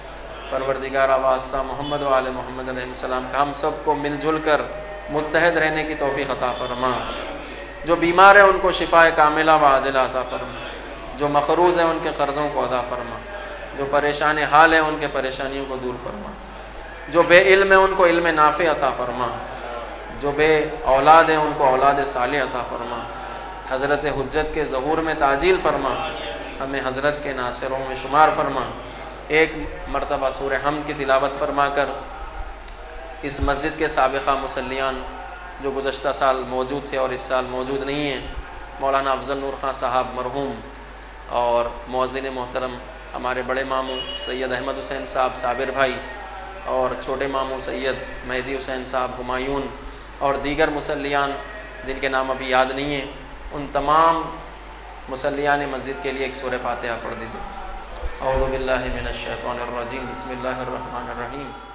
परवरदिगारा वास्ता मोहम्मद व आले मोहम्मद अलैहिस्सलाम का हम सब को मिलजुल कर मुत्तहद रहने की तौफीक अता फरमा। जो बीमार है उनको शिफाए कामिला व आजिला अता फरमा। जो मखरूज़ है उनके कर्ज़ों को अदा फरमा। जो परेशान हाल है उनके परेशानियों को दूर फरमा। जो बे इल्म है उनको इल्म नाफ़े अता फरमा। जो बे औलाद है उनको औलाद साले अता फरमा। हज़रत हुज्जत के ज़हूर में ताजील फरमा। हमें हज़रत के नासिरों में शुमार फरमा। एक मरतबा सूरह हम्द की तिलावत फरमा कर इस मस्जिद के साबिक़ा मुसल्लियान जो गुज़श्ता साल मौजूद थे और इस साल मौजूद नहीं हैं, मौलाना अफजल नूर ख़ान साहब मरहूम और मुअज़्ज़िन मोहतरम हमारे बड़े मामू सैयद अहमद हुसैन साहब साबिर भाई और छोटे मामू सैयद मेहदी हुसैन साहब हुमायून और दीगर मुसल्लियान जिनके नाम अभी याद नहीं हैं, उन तमाम मुसल्लियान मस्जिद के लिए एक सूरह फातिहा पढ़ दीजिए। औज़ु बिल्लाहि मिनश शैतानिर रजीम, बिस्मिल्लाहिर रहमानिर रहीम।